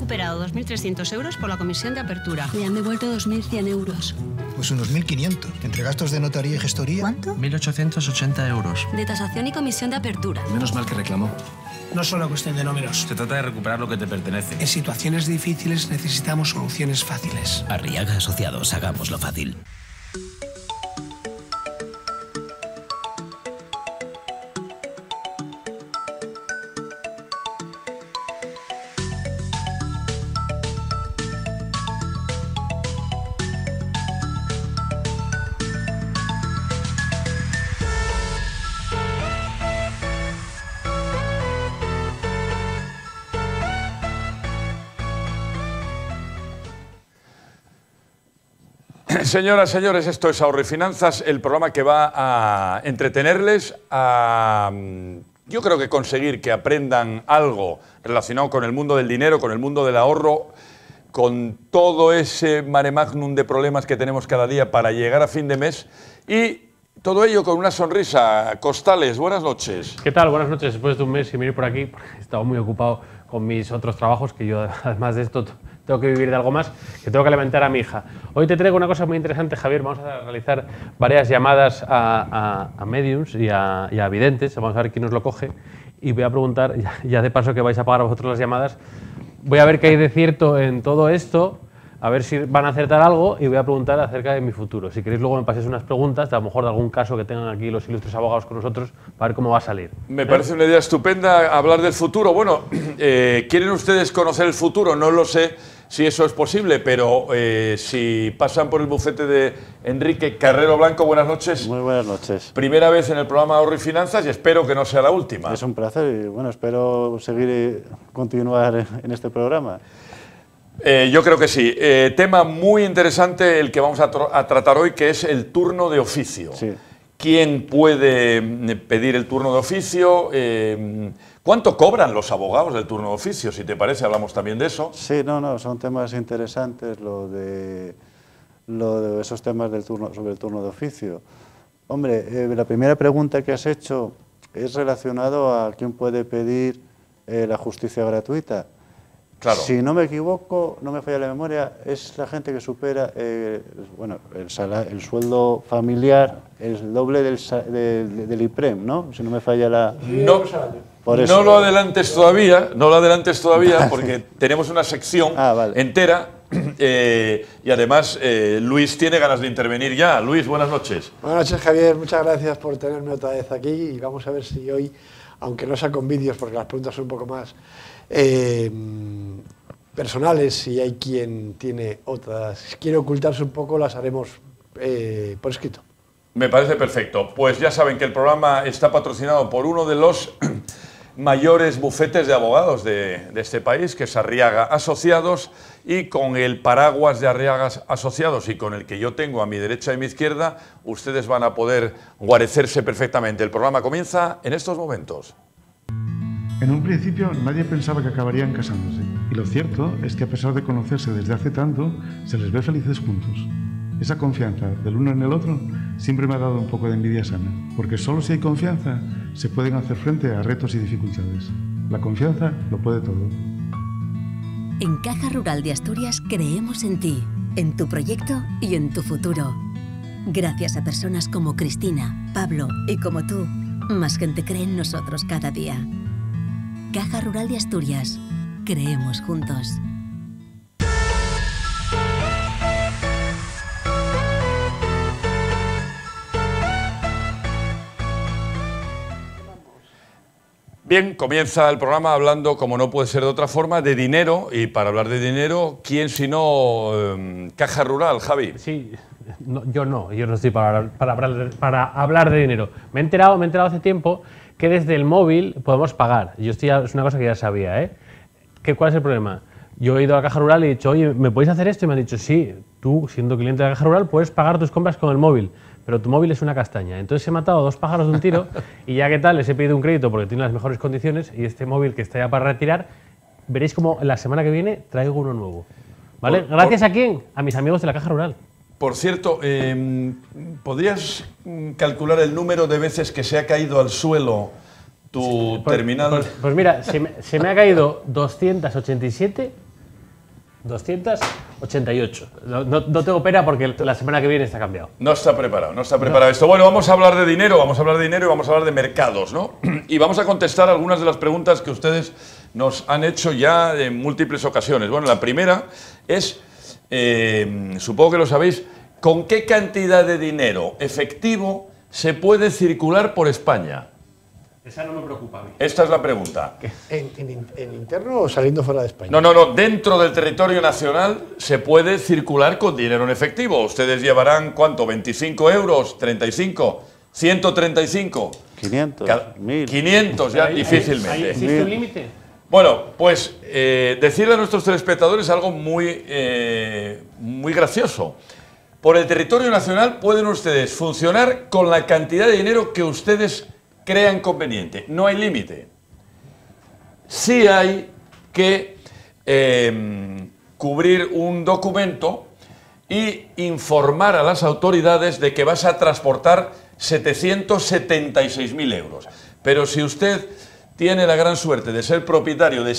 recuperado 2.300 euros por la comisión de apertura. Me han devuelto 2.100 euros. Pues unos 1.500. Entre gastos de notaría y gestoría... ¿Cuánto? 1.880 euros. De tasación y comisión de apertura. Menos mal que reclamó. No es solo cuestión de números. Se trata de recuperar lo que te pertenece. En situaciones difíciles necesitamos soluciones fáciles. Arriaga Asociados, hagámoslo fácil. Señoras, señores, esto es Ahorro y Finanzas, el programa que va a entretenerles, yo creo que conseguir que aprendan algo relacionado con el mundo del dinero, con el mundo del ahorro, con todo ese mare magnum de problemas que tenemos cada día para llegar a fin de mes y todo ello con una sonrisa. Costales, buenas noches. ¿Qué tal? Buenas noches. Después de un mes sin venir por aquí, he estado muy ocupado con mis otros trabajos, que yo además de esto tengo que vivir de algo más, que tengo que alimentar a mi hija. Hoy te traigo una cosa muy interesante, Javier. Vamos a realizar varias llamadas a mediums y a videntes. Vamos a ver quién nos lo coge. Y voy a preguntar, ya de paso que vais a pagar a vosotros las llamadas, voy a ver qué hay de cierto en todo esto, a ver si van a acertar algo y voy a preguntar acerca de mi futuro. Si queréis luego me paséis unas preguntas, a lo mejor de algún caso que tengan aquí los ilustres abogados con nosotros, para ver cómo va a salir. Me parece una idea estupenda hablar del futuro. Bueno, ¿quieren ustedes conocer el futuro? No lo sé si eso es posible, pero si pasan por el bufete de Enrique Carrero Blanco, buenas noches. Muy buenas noches. Primera vez en el programa Ahorro y Finanzas y espero que no sea la última. Es un placer y bueno, espero continuar en este programa. Yo creo que sí. Tema muy interesante el que vamos a tratar hoy, que es el turno de oficio. Sí. ¿Quién puede pedir el turno de oficio? ¿Cuánto cobran los abogados del turno de oficio? Si te parece, hablamos también de eso. Sí, no, son temas interesantes lo de esos temas sobre el turno de oficio. Hombre, la primera pregunta que has hecho es relacionado a quién puede pedir la justicia gratuita. Claro. Si no me equivoco, no me falla la memoria, es la gente que supera el sueldo familiar, el doble del IPREM, ¿no? Si no me falla la... No lo adelantes todavía, porque tenemos una sección entera y además Luis tiene ganas de intervenir ya. Luis, buenas noches. Buenas noches, Javier. Muchas gracias por tenerme otra vez aquí y vamos a ver si hoy, aunque no sea con vídeos, porque las preguntas son un poco más personales, si hay quien tiene otras, quiere ocultarse un poco, las haremos por escrito. Me parece perfecto. Pues ya saben que el programa está patrocinado por uno de los mayores bufetes de abogados de este país, que es Arriaga Asociados, y con el paraguas de Arriaga Asociados y con el que yo tengo a mi derecha y mi izquierda, ustedes van a poder guarecerse perfectamente. El programa comienza en estos momentos. En un principio nadie pensaba que acabarían casándose, y lo cierto es que a pesar de conocerse desde hace tanto, se les ve felices juntos. Esa confianza del uno en el otro siempre me ha dado un poco de envidia sana, porque solo si hay confianza se pueden hacer frente a retos y dificultades. La confianza lo puede todo. En Caja Rural de Asturias creemos en ti, en tu proyecto y en tu futuro. Gracias a personas como Cristina, Pablo y como tú, más gente cree en nosotros cada día. Caja Rural de Asturias. Creemos juntos. Bien, comienza el programa hablando, como no puede ser de otra forma, de dinero. Y para hablar de dinero, ¿quién sino Caja Rural, Javi? Sí, yo no estoy para hablar de dinero. Me he enterado hace tiempo que desde el móvil podemos pagar. Es una cosa que ya sabía, ¿eh? ¿Cuál es el problema? Yo he ido a la Caja Rural y he dicho, oye, ¿me podéis hacer esto? Y me han dicho, sí, tú, siendo cliente de la Caja Rural, puedes pagar tus compras con el móvil, pero tu móvil es una castaña. Entonces he matado a dos pájaros de un tiro y ya que tal, les he pedido un crédito porque tiene las mejores condiciones y este móvil que está ya para retirar, veréis como la semana que viene traigo uno nuevo. ¿Vale? ¿Gracias a quién? A mis amigos de la Caja Rural. Por cierto, ¿podrías calcular el número de veces que se ha caído al suelo tu terminal? Pues mira, se me ha caído 287 288. No tengo pena porque la semana que viene está cambiado. No está preparado esto. Bueno, vamos a hablar de dinero, y vamos a hablar de mercados, ¿no? Y vamos a contestar algunas de las preguntas que ustedes nos han hecho ya en múltiples ocasiones. Bueno, la primera es, supongo que lo sabéis, ¿con qué cantidad de dinero efectivo se puede circular por España? Esa no me preocupa a mí. Esta es la pregunta. ¿En interno o saliendo fuera de España? No. Dentro del territorio nacional se puede circular con dinero en efectivo. Ustedes llevarán, ¿cuánto? ¿25 euros? ¿35? ¿135? 500, 1000. 500 ya, difícilmente. ¿Existe un límite? Bueno, pues decirle a nuestros telespectadores algo muy gracioso. Por el territorio nacional pueden ustedes funcionar con la cantidad de dinero que ustedes crean conveniente. No hay límite. Sí hay que cubrir un documento y informar a las autoridades de que vas a transportar 776.000 euros. Pero si usted tiene la gran suerte de ser propietario de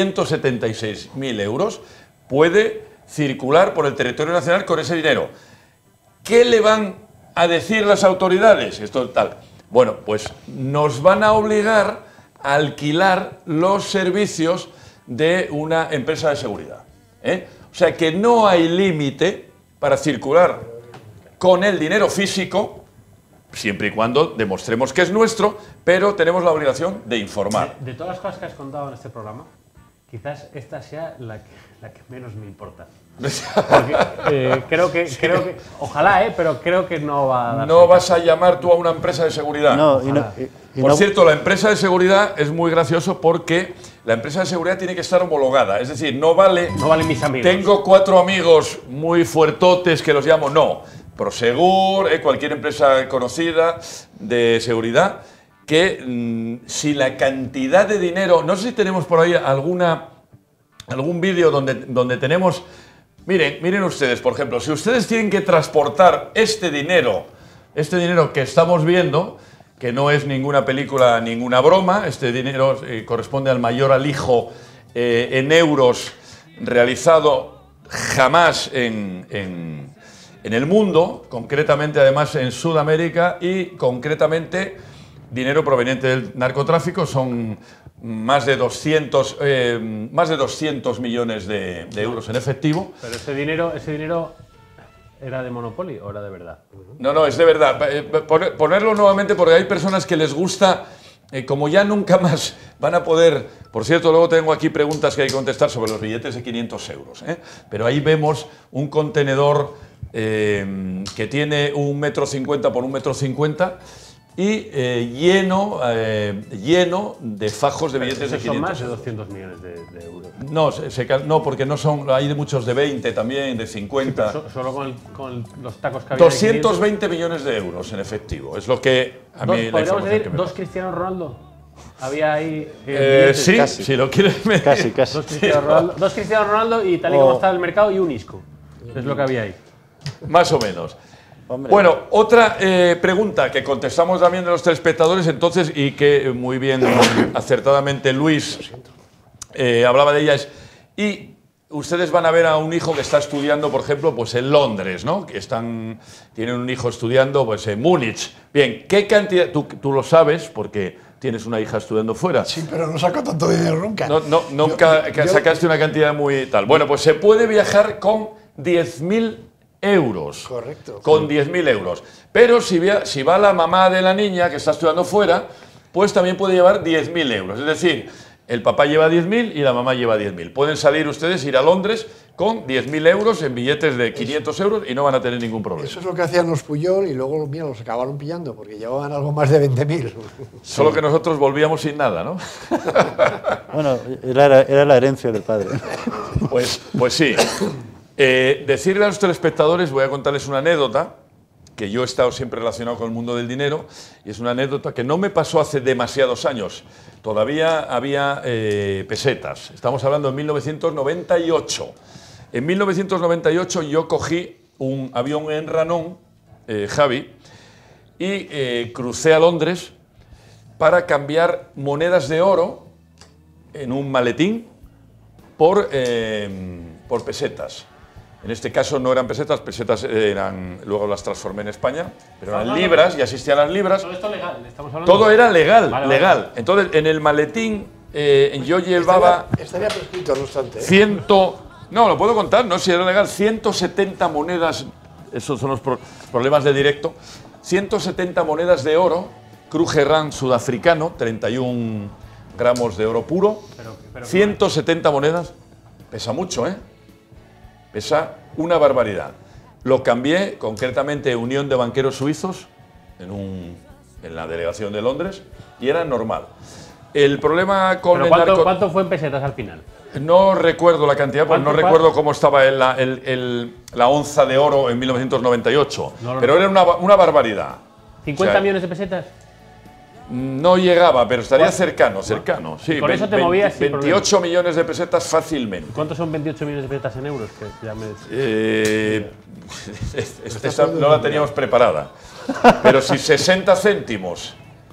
776.000 euros, puede circular por el territorio nacional con ese dinero. ¿Qué le van a decir las autoridades? Esto tal. Bueno, pues nos van a obligar a alquilar los servicios de una empresa de seguridad. O sea que no hay límite para circular con el dinero físico, siempre y cuando demostremos que es nuestro, pero tenemos la obligación de informar. De todas las cosas que has contado en este programa, quizás esta sea la que menos me importa. Porque, creo que ojalá, pero creo que no va a dar. No vas a llamar tú a una empresa de seguridad. No, Por cierto, la empresa de seguridad es muy gracioso porque la empresa de seguridad tiene que estar homologada. Es decir, no valen mis amigos. Tengo 4 amigos muy fuertotes que los llamo. No. Prosegur, cualquier empresa conocida de seguridad, que si la cantidad de dinero. No sé si tenemos por ahí algún vídeo donde tenemos. Miren ustedes, por ejemplo, si ustedes tienen que transportar este dinero que estamos viendo, que no es ninguna película, ninguna broma, este dinero corresponde al mayor alijo en euros realizado jamás en el mundo, concretamente además en Sudamérica y concretamente dinero proveniente del narcotráfico, son más de 200 millones de euros en efectivo. Pero ese dinero ¿era de Monopoly o era de verdad? No, es de verdad. Ponerlo nuevamente porque hay personas que les gusta, como ya nunca más van a poder. Por cierto, luego tengo aquí preguntas que hay que contestar sobre los billetes de 500 euros. Pero ahí vemos un contenedor que tiene 1,50 m por 1,50 m y lleno de fajos de billetes de 500 euros. Son más de 200 millones de euros. No, porque no son, hay de muchos de 20 también, de 50. Sí, solo con los tacos que había. 220 millones de euros en efectivo, es lo que a mí la información decir, que me ¿2 Cristiano Ronaldo? Había ahí. Sí, casi. Si lo quieres medir. Casi. Dos Cristiano Ronaldo y tal y como estaba el mercado y un Isco. Es lo que había ahí. Más o menos. Hombre. Bueno, otra pregunta que contestamos también de los telespectadores entonces y que muy bien acertadamente Luis hablaba de ella es, y ustedes van a ver a un hijo que está estudiando, por ejemplo, pues en Londres, ¿no? Que tienen un hijo estudiando pues en Múnich. Bien, ¿qué cantidad? Tú lo sabes porque tienes una hija estudiando fuera. Sí, pero no saco tanto dinero nunca. Nunca sacaste una cantidad muy tal. Bueno, pues se puede viajar con 10.000 euros. Correcto. Con 10.000 euros. Pero si va la mamá de la niña que está estudiando fuera, pues también puede llevar 10.000 euros. Es decir, el papá lleva 10.000 y la mamá lleva 10.000. Pueden salir ustedes, ir a Londres con 10.000 euros en billetes de 500 euros y no van a tener ningún problema. Eso es lo que hacían los Puyol y luego mira, los acabaron pillando porque llevaban algo más de 20.000. Solo que nosotros volvíamos sin nada, ¿no? Bueno, era la herencia del padre. Pues sí. Decirle a los telespectadores, voy a contarles una anécdota, que yo he estado siempre relacionado con el mundo del dinero, y es una anécdota que no me pasó hace demasiados años. Todavía había pesetas. Estamos hablando de 1998. En 1998 yo cogí un avión en Ranón, Javi, y crucé a Londres para cambiar monedas de oro en un maletín por por pesetas. En este caso no eran pesetas, pesetas eran, luego las transformé en España, pero eran libras y asistían a las libras. Todo esto legal, estamos hablando. Todo era legal, Vale, legal. vale. Entonces, en el maletín, yo llevaba... Estaría prescrito, no obstante. No, lo puedo contar, no, si era legal, 170 monedas, esos son los problemas de directo, 170 monedas de oro, Krugerrand sudafricano, 31 gramos de oro puro, 170 monedas, pesa mucho, ¿eh? Pesa una barbaridad. Lo cambié, concretamente Unión de Banqueros Suizos, en la delegación de Londres, y era normal. El problema con el narcotráfico... ¿Cuánto fue en pesetas al final? No recuerdo la cantidad, porque no recuerdo cómo estaba la onza de oro en 1998, pero era una barbaridad. ¿50 millones de pesetas? No llegaba, pero estaría cercano. Sí, con eso te movías sin 28 millones de pesetas fácilmente. ¿Cuántos son 28 millones de pesetas en euros? Que ya esta no la teníamos preparada. Pero si 60 céntimos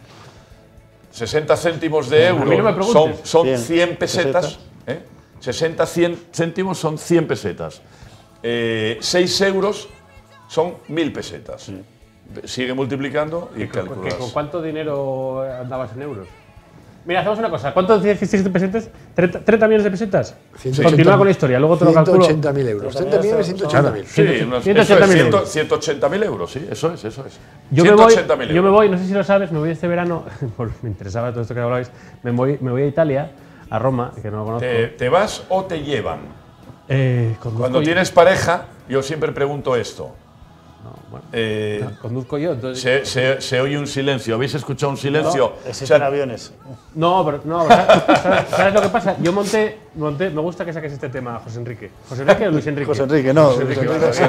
de euro son 100 pesetas, 60 céntimos son 100 pesetas. 6 euros son 1000 pesetas. Sigue multiplicando y calculas. ¿Con cuánto dinero andabas en euros? Mira, hacemos una cosa. ¿Cuánto dijiste pesetas? ¿30 millones de pesetas? Continúa con la historia, luego te lo calculo. 180.000 euros. 30 millones, 180.000. Sí, 180.000 euros, sí, eso es. Yo me voy, no sé si lo sabes, me voy este verano, me interesaba todo esto que hablabais, me voy a Italia, a Roma, que no lo conozco. ¿Te vas o te llevan? Cuando tienes pareja, yo siempre pregunto esto. Conduzco yo. Entonces... Se oye un silencio. ¿Habéis escuchado un silencio? No, existen aviones. No, ¿sabes lo que pasa? Yo monté, me gusta que saques este tema, José Enrique. ¿José Enrique o Luis Enrique? José Enrique, no. José Enrique.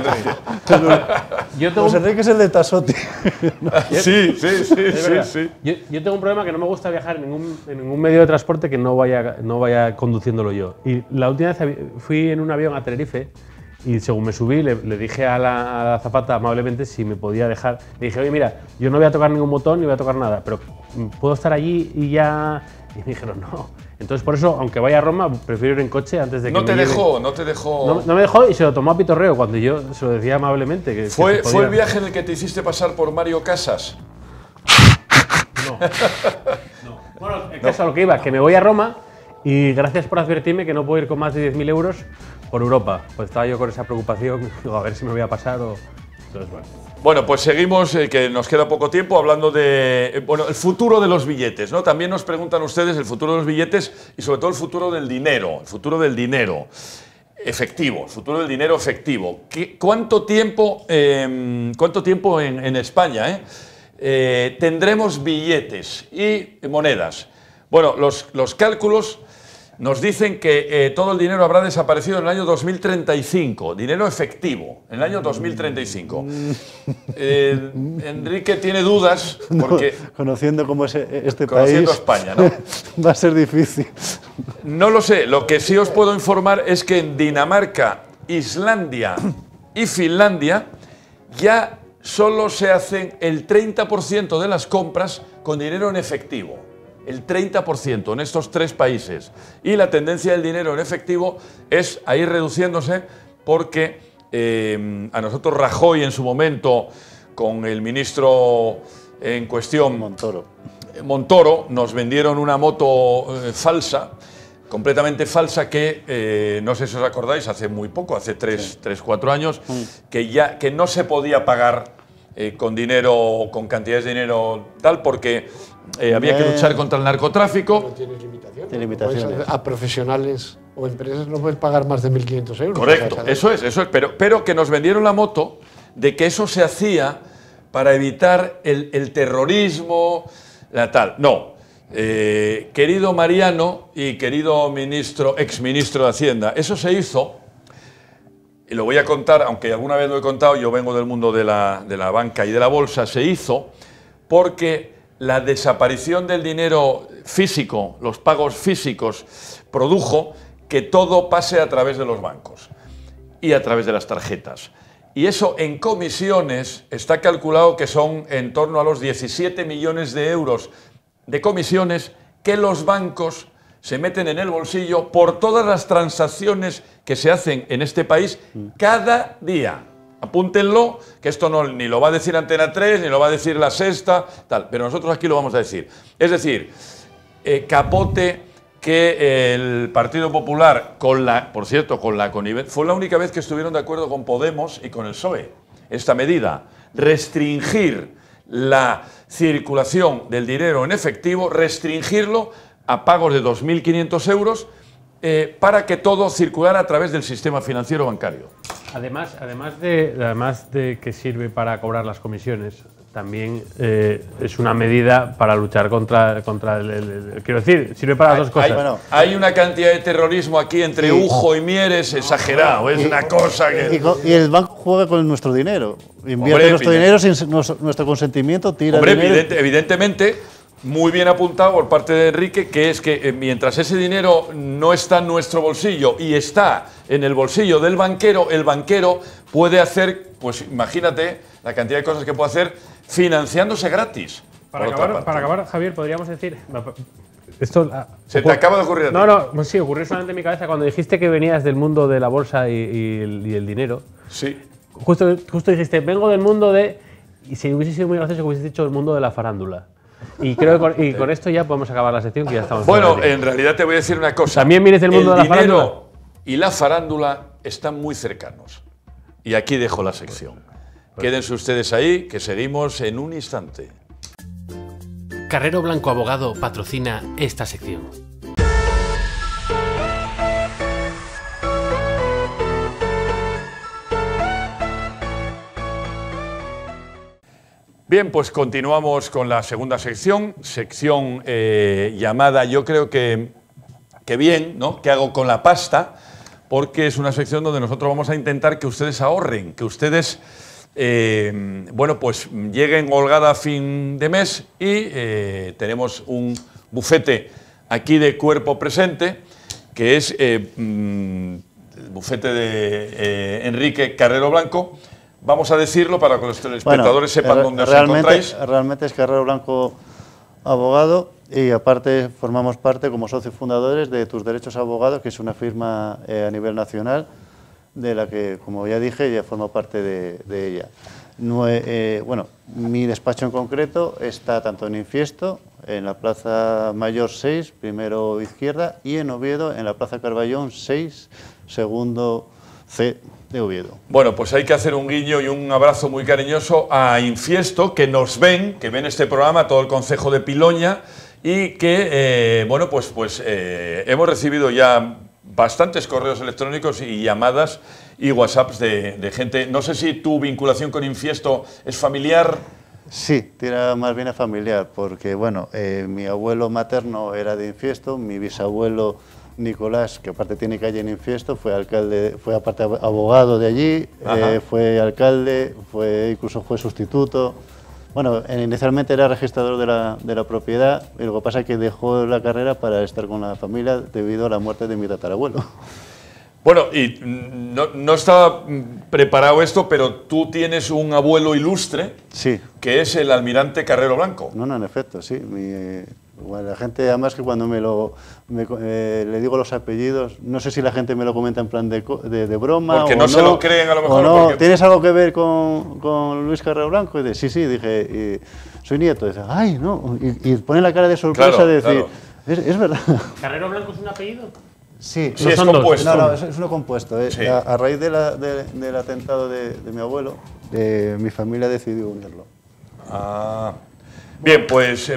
José Enrique es el de Tasotti. Sí. Yo tengo un problema que no me gusta viajar en ningún medio de transporte que no vaya conduciéndolo yo. Y la última vez fui en un avión a Tenerife. Y según me subí, le dije a la azafata amablemente si me podía dejar. Le dije, oye, mira, yo no voy a tocar ningún botón ni voy a tocar nada, pero ¿puedo estar allí y ya...? Y me dijeron, no. Entonces, por eso, aunque vaya a Roma, prefiero ir en coche antes de que No te dejó. No me dejó y se lo tomó a pitorreo cuando yo se lo decía amablemente. Que ¿Fue el viaje en el que te hiciste pasar por Mario Casas? No. Bueno, el caso a lo que iba, que me voy a Roma y gracias por advertirme que no puedo ir con más de 10.000 euros por Europa. Pues estaba yo con esa preocupación, digo, a ver si me voy a pasar o... Entonces, Bueno, pues seguimos, que nos queda poco tiempo, hablando de el futuro de los billetes, ¿no? También nos preguntan ustedes el futuro de los billetes y sobre todo el futuro del dinero, efectivo, el futuro del dinero efectivo. ¿Cuánto tiempo en España tendremos billetes y monedas? Bueno, los cálculos nos dicen que todo el dinero habrá desaparecido en el año 2035, dinero efectivo, en el año 2035. Enrique tiene dudas porque... Conociendo cómo es este conociendo país, España, ¿no? Va a ser difícil. No lo sé, lo que sí os puedo informar es que en Dinamarca, Islandia y Finlandia ya solo se hacen el 30% de las compras con dinero en efectivo. El 30% en estos 3 países. Y la tendencia del dinero en efectivo es a ir reduciéndose porque a nosotros Rajoy en su momento, con el ministro en cuestión, Montoro, nos vendieron una moto falsa, completamente falsa, que no sé si os acordáis, hace muy poco, hace 3-4 años, que no se podía pagar con dinero, con cantidades de dinero tal, porque había que luchar contra el narcotráfico. Tiene limitaciones. A profesionales o empresas no puedes pagar más de 1.500 euros. Correcto, eso es. Pero que nos vendieron la moto de que eso se hacía para evitar el terrorismo, la tal. No. Querido Mariano y querido exministro de Hacienda, eso se hizo, y lo voy a contar, aunque alguna vez lo he contado, yo vengo del mundo de la banca y de la bolsa, se hizo porque la desaparición del dinero físico, los pagos físicos, produjo que todo pase a través de los bancos y a través de las tarjetas. Y eso en comisiones está calculado que son en torno a los 17 millones de euros de comisiones que los bancos se meten en el bolsillo por todas las transacciones que se hacen en este país cada día. Apúntenlo, que esto no, ni lo va a decir Antena 3, ni lo va a decir La Sexta, tal, pero nosotros aquí lo vamos a decir. Es decir, capote que el Partido Popular, por cierto, con la connivencia, fue la única vez que estuvieron de acuerdo con Podemos y con el PSOE. Esta medida, restringir la circulación del dinero en efectivo, restringirlo a pagos de 2.500 euros para que todo circulara a través del sistema financiero bancario. Además de que sirve para cobrar las comisiones, también es una medida para luchar contra el quiero decir, sirve para las dos cosas. Hay una cantidad de terrorismo aquí entre Ujo y Mieres exagerado, es una cosa que... Y el banco juega con nuestro dinero, invierte nuestro dinero sin nuestro consentimiento, tira dinero. Evidentemente, muy bien apuntado por parte de Enrique, que es que mientras ese dinero no está en nuestro bolsillo y está en el bolsillo del banquero, el banquero puede hacer, pues imagínate la cantidad de cosas que puede hacer financiándose gratis. Para acabar, Javier, podríamos decir... Esto, ¿Se te acaba de ocurrir a ti? No, pues sí, ocurrió solamente en mi cabeza cuando dijiste que venías del mundo de la bolsa y el dinero. Sí. Justo dijiste, vengo del mundo de... Y si hubiese sido muy gracioso que hubiese dicho el mundo de la farándula. Y creo que con esto ya podemos acabar la sección, que ya estamos... Bueno, en realidad te voy a decir una cosa. ¿También vienes del mundo de la farándula? El dinero y la farándula están muy cercanos. Y aquí dejo la sección. Quédense ustedes ahí, que seguimos en un instante. Carrero Blanco Abogado patrocina esta sección. Bien, pues continuamos con la segunda sección llamada, yo creo que bien, ¿no? ¿Qué hago con la pasta? Porque es una sección donde nosotros vamos a intentar que ustedes ahorren, que ustedes, bueno, pues lleguen holgada a fin de mes y tenemos un bufete aquí de cuerpo presente, que es el bufete de Enrique Carrero Blanco. Vamos a decirlo para que los telespectadores sepan dónde os encontráis. Realmente es Carrero Blanco Abogado y aparte formamos parte como socios fundadores de Tus Derechos Abogados, que es una firma a nivel nacional de la que, como ya dije, ya formo parte de ella. Bueno, mi despacho en concreto está tanto en Infiesto, en la Plaza Mayor 6, primero izquierda, y en Oviedo, en la Plaza Carballón 6, segundo C de Oviedo. Bueno, pues hay que hacer un guiño y un abrazo muy cariñoso a Infiesto, que nos ven, que ven este programa, todo el concejo de Piloña, y que, bueno, pues hemos recibido ya bastantes correos electrónicos y llamadas y WhatsApps de gente. No sé si tu vinculación con Infiesto es familiar. Sí, tira más bien a familiar, porque, bueno, mi abuelo materno era de Infiesto, mi bisabuelo Nicolás, que aparte tiene calle en Infiesto, fue alcalde, fue aparte abogado de allí, fue alcalde, incluso fue sustituto. Bueno, inicialmente era registrador de la propiedad, y lo que pasa es que dejó la carrera para estar con la familia debido a la muerte de mi tatarabuelo. Bueno, y no estaba preparado esto, pero tú tienes un abuelo ilustre, sí, que es el almirante Carrero Blanco. No, en efecto, sí. Bueno, la gente, además, que cuando le digo los apellidos, no sé si la gente me lo comenta en plan de broma. Porque no se lo creen a lo mejor. No. ¿Tienes algo que ver con Luis Carrero Blanco? Y dice, sí, dije, soy nieto. Y dice, ay, no. Y pone la cara de sorpresa de decir, es verdad. ¿Carrero Blanco es un apellido? Sí, sí, es compuesto. No, es uno compuesto. Sí. A raíz del atentado de mi abuelo, mi familia decidió unirlo. Ah. Bien, pues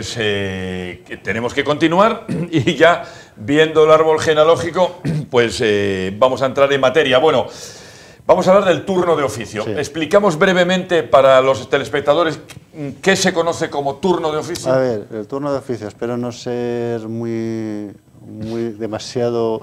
tenemos que continuar y ya viendo el árbol genealógico, pues vamos a entrar en materia. Bueno, vamos a hablar del turno de oficio. Sí. Explicamos brevemente para los telespectadores qué se conoce como turno de oficio. A ver, el turno de oficio, espero no ser muy demasiado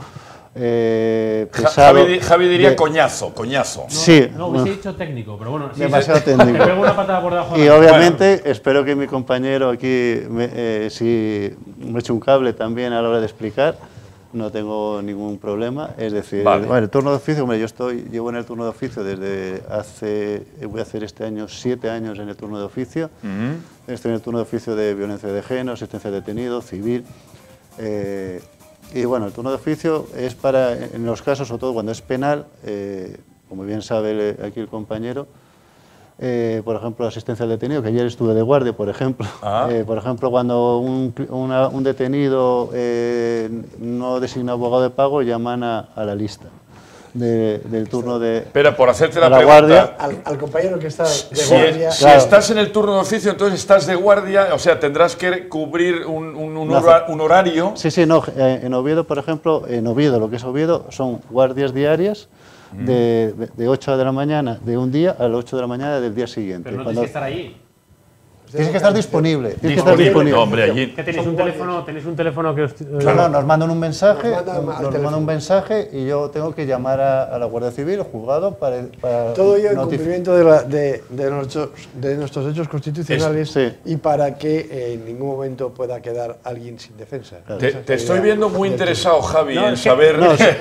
pesado. Javi diría coñazo. Sí. No hubiese dicho técnico, pero bueno. Demasiado técnico. Me pego una patada por debajo. Y obviamente espero que mi compañero aquí si me eche un cable también a la hora de explicar, no tengo ningún problema. Es decir, bueno, el turno de oficio, hombre, llevo en el turno de oficio desde voy a hacer este año 7 años en el turno de oficio. Estoy en el turno de oficio de violencia de género, asistencia de detenido, civil. Y bueno, el turno de oficio es para, en los casos, sobre todo cuando es penal, como bien sabe aquí el compañero, por ejemplo, asistencia al detenido, que ayer estuve de guardia, por ejemplo. Por ejemplo, cuando un detenido no designa abogado de pago, llaman a la lista del turno de... Espera, por hacerte la pregunta... Al compañero que está de guardia... Si estás en el turno de oficio, entonces estás de guardia, o sea, tendrás que cubrir un horario... Sí, no, en Oviedo, por ejemplo, en Oviedo, lo que es Oviedo, son guardias diarias de 8 de la mañana de un día a las 8 de la mañana del día siguiente. Pero no tienes que estar allí. Tienes que estar disponible. No, hombre, allí... ¿Que tenéis un teléfono que os... Claro, nos mandan un mensaje, y yo tengo que llamar a la Guardia Civil, al juzgado, para todo ello en cumplimiento de nuestros hechos constitucionales y para que en ningún momento pueda quedar alguien sin defensa. Claro. Te estoy viendo muy interesado, Javi, en saber...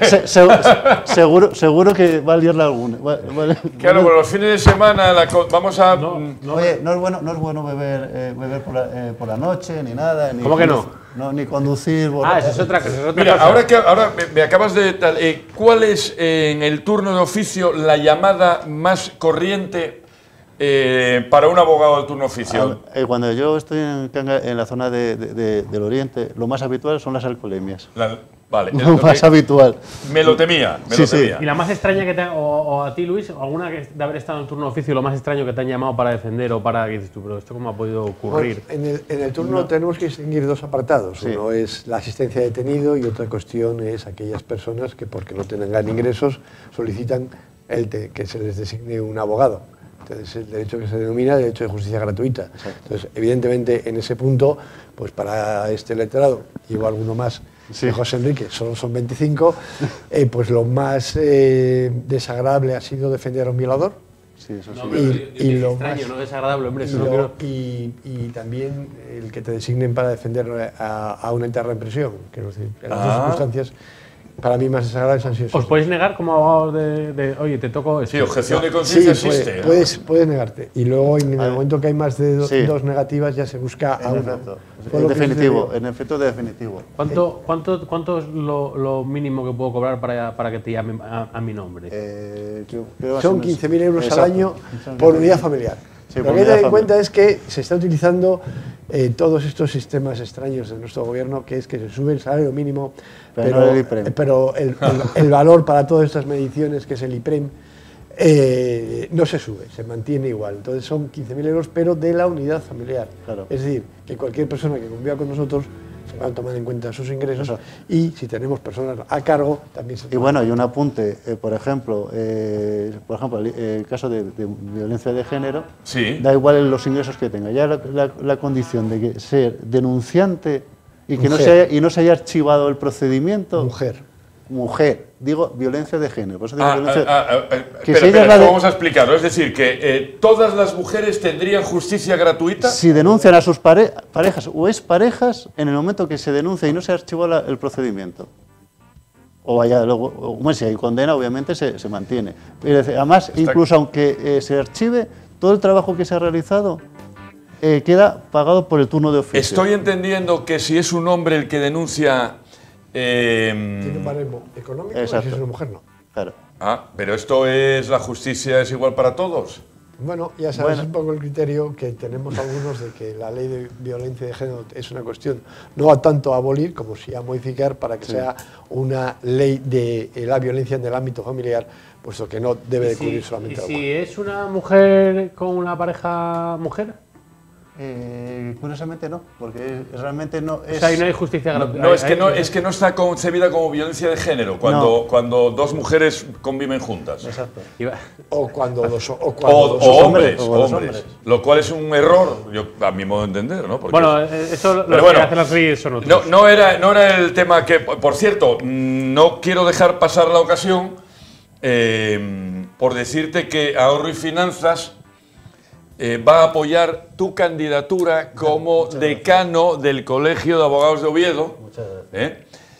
Seguro que va a liarla alguna. Claro, pero los fines de semana vamos a... Oye, no es bueno beber por la noche, ni nada. ¿Cómo que no? Ni conducir. Esa es otra cosa. Mira, ahora me acabas de... ¿Cuál es en el turno de oficio la llamada más corriente para un abogado del turno de oficio? Cuando yo estoy en la zona del Oriente, lo más habitual son las alcoholemias. Vale. Lo más habitual. Me lo temía. ¿Y la más extraña que te o a ti, Luis, alguna que de haber estado en el turno de oficio, lo más extraño que te han llamado para defender o para que dices tú, pero esto cómo ha podido ocurrir? Bueno, en el turno tenemos que distinguir dos apartados. Uno es la asistencia de detenido y otra cuestión es aquellas personas que, porque no tengan ingresos, solicitan que se les designe un abogado. Entonces, el derecho que se denomina derecho de justicia gratuita. Entonces, evidentemente, en ese punto, pues para este letrado, llevo alguno más, de José Enrique, solo son 25, pues lo más desagradable ha sido defender a un violador. Sí, eso sí. No, y lo extraño, no desagradable, hombre. Y también el que te designen para defender a una interna en prisión, que en las dos circunstancias... Para mí más desagradables han sido esos. ¿Os podéis negar como abogado oye, te toco esto? Sí, objeción de conciencia existe. Puedes negarte. Y luego, en el momento que hay más de dos negativas, ya se busca a uno. En efecto definitivo. ¿Cuánto es lo mínimo que puedo cobrar para que te llamen a mi nombre? Son 15.000 euros al año por unidad familiar. Lo que hay que tener en cuenta es que se está utilizando todos estos sistemas extraños de nuestro gobierno, que es que se sube el salario mínimo, pero el valor para todas estas mediciones, que es el IPREM, no se sube, se mantiene igual. Entonces son 15.000 euros, pero de la unidad familiar. Claro. Es decir, que cualquier persona que conviva con nosotros se van a tomar en cuenta sus ingresos y si tenemos personas a cargo también se... Y bueno, y un apunte, por ejemplo, el caso de violencia de género, da igual los ingresos que tenga, ya la condición de que ser denunciante y que no se haya archivado el procedimiento... Mujer, digo violencia de género. Por eso digo vamos a explicarlo. Es decir, que todas las mujeres tendrían justicia gratuita. Si denuncian a sus parejas o exparejas en el momento que se denuncia y no se archivó el procedimiento. O vaya, luego, si hay condena, obviamente se mantiene. Pero, además, incluso aunque se archive, todo el trabajo que se ha realizado queda pagado por el turno de oficio. Estoy entendiendo que si es un hombre el que denuncia... tiene un baremo económico, y si es una mujer no. Claro. Pero esto es, la justicia es igual para todos. Bueno, ya sabes un poco el criterio que tenemos algunos de que la ley de violencia de género es una cuestión no a tanto a abolir como sí a modificar para que sea una ley de la violencia en el ámbito familiar, puesto que no debe de cubrir solamente a la mujer. ¿Y si es una mujer con una pareja mujer? Curiosamente no, porque realmente no es... O sea, ahí no hay justicia gratuita. Es que no está concebida como violencia de género cuando dos mujeres conviven juntas. Exacto. O cuando dos hombres. Lo cual es un error, a mi modo de entender, ¿no? Porque eso lo que hacen las leyes son otros. No era el tema que... Por cierto, no quiero dejar pasar la ocasión por decirte que Ahorro y Finanzas va a apoyar tu candidatura como decano del Colegio de Abogados de Oviedo. Muchas gracias.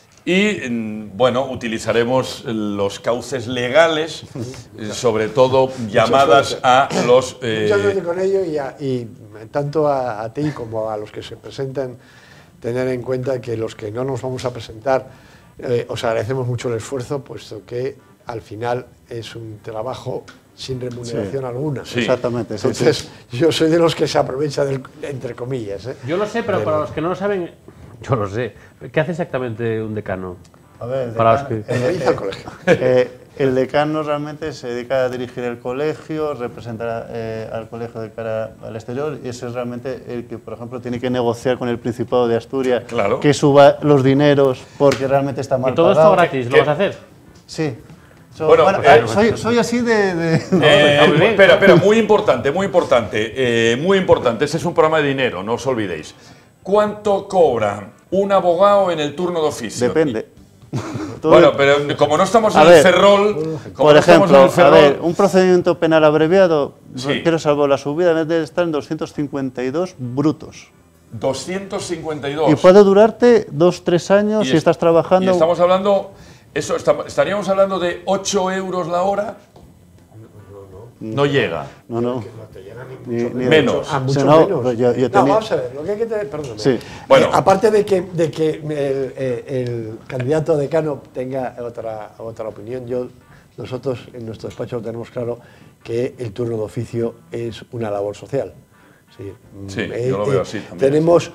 Y, bueno, utilizaremos los cauces legales, sobre todo llamadas a los... Muchas gracias con ello y tanto a ti como a los que se presentan, tener en cuenta que los que no nos vamos a presentar os agradecemos mucho el esfuerzo, puesto que al final es un trabajo sin remuneración alguna. Sí. Exactamente. Entonces, yo soy de los que se aprovecha del, entre comillas. Yo lo sé, pero para los que no lo saben, yo lo sé. ¿Qué hace exactamente un decano? A ver, para los que... el colegio. El decano realmente se dedica a dirigir el colegio, representar al colegio de cara al exterior, y ese es realmente el que, por ejemplo, tiene que negociar con el Principado de Asturias que suba los dineros porque realmente está mal pagado. ¿Y todo esto gratis lo vas a hacer? Sí. Bueno, soy así de... Espera, muy importante, muy importante, muy importante. Este es un programa de dinero, no os olvidéis. ¿Cuánto cobra un abogado en el turno de oficio? Depende. Bueno, pero como no estamos en el Ferrol... Por ejemplo, un procedimiento penal abreviado, quiero salvo la subida, debe estar en 252 brutos. 252. Y puede durarte 2-3 años si estás trabajando... Y estamos hablando... ¿Estaríamos hablando de 8 euros la hora? No llega. No. Ni menos. Mucho menos. No, vamos a ver, lo que hay que tener... Perdón. Sí. Bueno. Aparte de que el candidato a decano tenga otra opinión, nosotros en nuestro despacho tenemos claro que el turno de oficio es una labor social. Sí, yo lo veo así también. Tenemos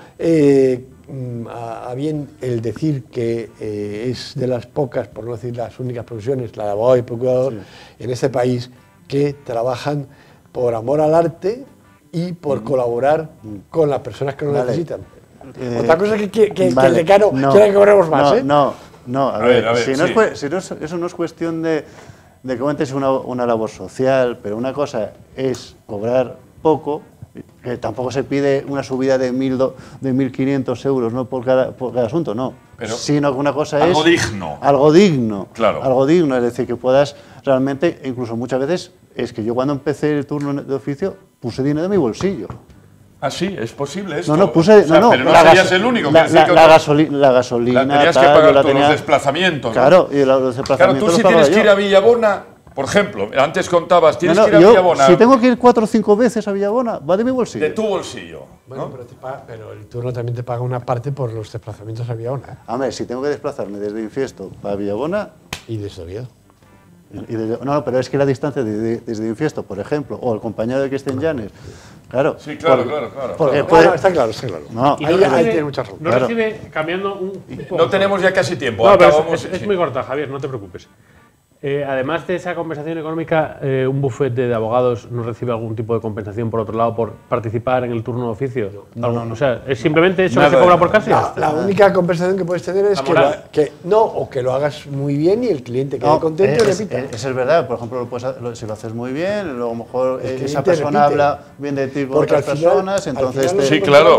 a bien el decir que es de las pocas, por no decir las únicas profesiones, la de abogado y procurador, en este país que trabajan por amor al arte y por colaborar con las personas que lo necesitan. Otra cosa es que el decano quiera que cobremos más. No, a ver, eso no es cuestión de que comentes una labor social, pero una cosa es cobrar poco, que tampoco se pide una subida de 1.500 euros, ¿no? por cada asunto, no. Sino que una cosa algo es... digno. Algo digno. Claro. Algo digno, es decir, que puedas realmente, incluso muchas veces, es que yo cuando empecé el turno de oficio puse dinero de mi bolsillo. Ah, sí, es posible esto. No, puse... pero no serías el único. La gasolina, tenías tal, que pagar la todos los desplazamientos. Claro, y los desplazamientos. Claro, tú si tienes que ir a Villabona, por ejemplo, antes contabas, tienes que ir a Villabona. Si tengo que ir 4 o 5 veces a Villabona, va de mi bolsillo. De tu bolsillo. Bueno, pero el turno también te paga una parte por los desplazamientos a Villabona. A ver, si tengo que desplazarme desde Infiesto para Villabona... Y desde Oviedo. No, pero es que la distancia desde Infiesto, por ejemplo, o el compañero de que esté en Llanes, claro. Sí, claro. Está claro. No, ahí tiene mucha razón. No recibe, cambiando un poco. No tenemos ya casi tiempo. No, pero es muy corta, Javier, no te preocupes. Además de esa compensación económica, ¿un bufete de abogados no recibe algún tipo de compensación, por otro lado, por participar en el turno de oficio? No. O sea, ¿es simplemente eso que se cobra por casi? La única compensación que puedes tener es que lo hagas muy bien y el cliente quede contento y repita. Eso es verdad, por ejemplo, si lo haces muy bien, luego a lo mejor esa persona habla bien de ti con otras personas, entonces... Sí, claro.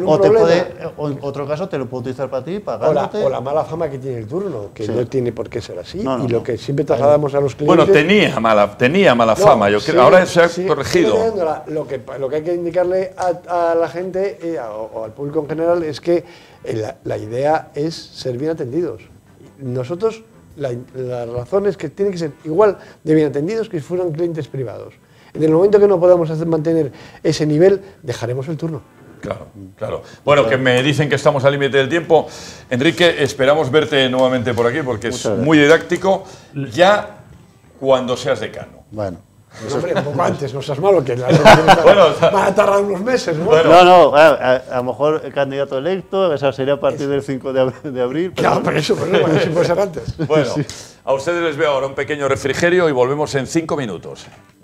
O en otro caso te lo puede utilizar para ti, pagándote... O la mala fama que tiene el turno, que no tiene por qué ser así, y lo que siempre trasladamos a los clientes... Bueno, tenía mala fama, yo creo. Ahora se ha corregido. Lo que hay que indicarle a la gente o al público en general es que la idea es ser bien atendidos. Nosotros, la razón es que tienen que ser igual de bien atendidos que si fueran clientes privados. En el momento que no podamos mantener ese nivel, dejaremos el turno. Claro. Bueno, que me dicen que estamos al límite del tiempo. Enrique, esperamos verte nuevamente por aquí porque es muy didáctico. Ya cuando seas decano. Bueno. Hombre, un poco antes, no seas malo, que van a tardar unos meses, ¿no? No, a lo mejor el candidato electo, esa sería a partir del 5 de abril. Claro, pero eso puede ser antes. Bueno, a ustedes les veo ahora un pequeño refrigerio y volvemos en 5 minutos.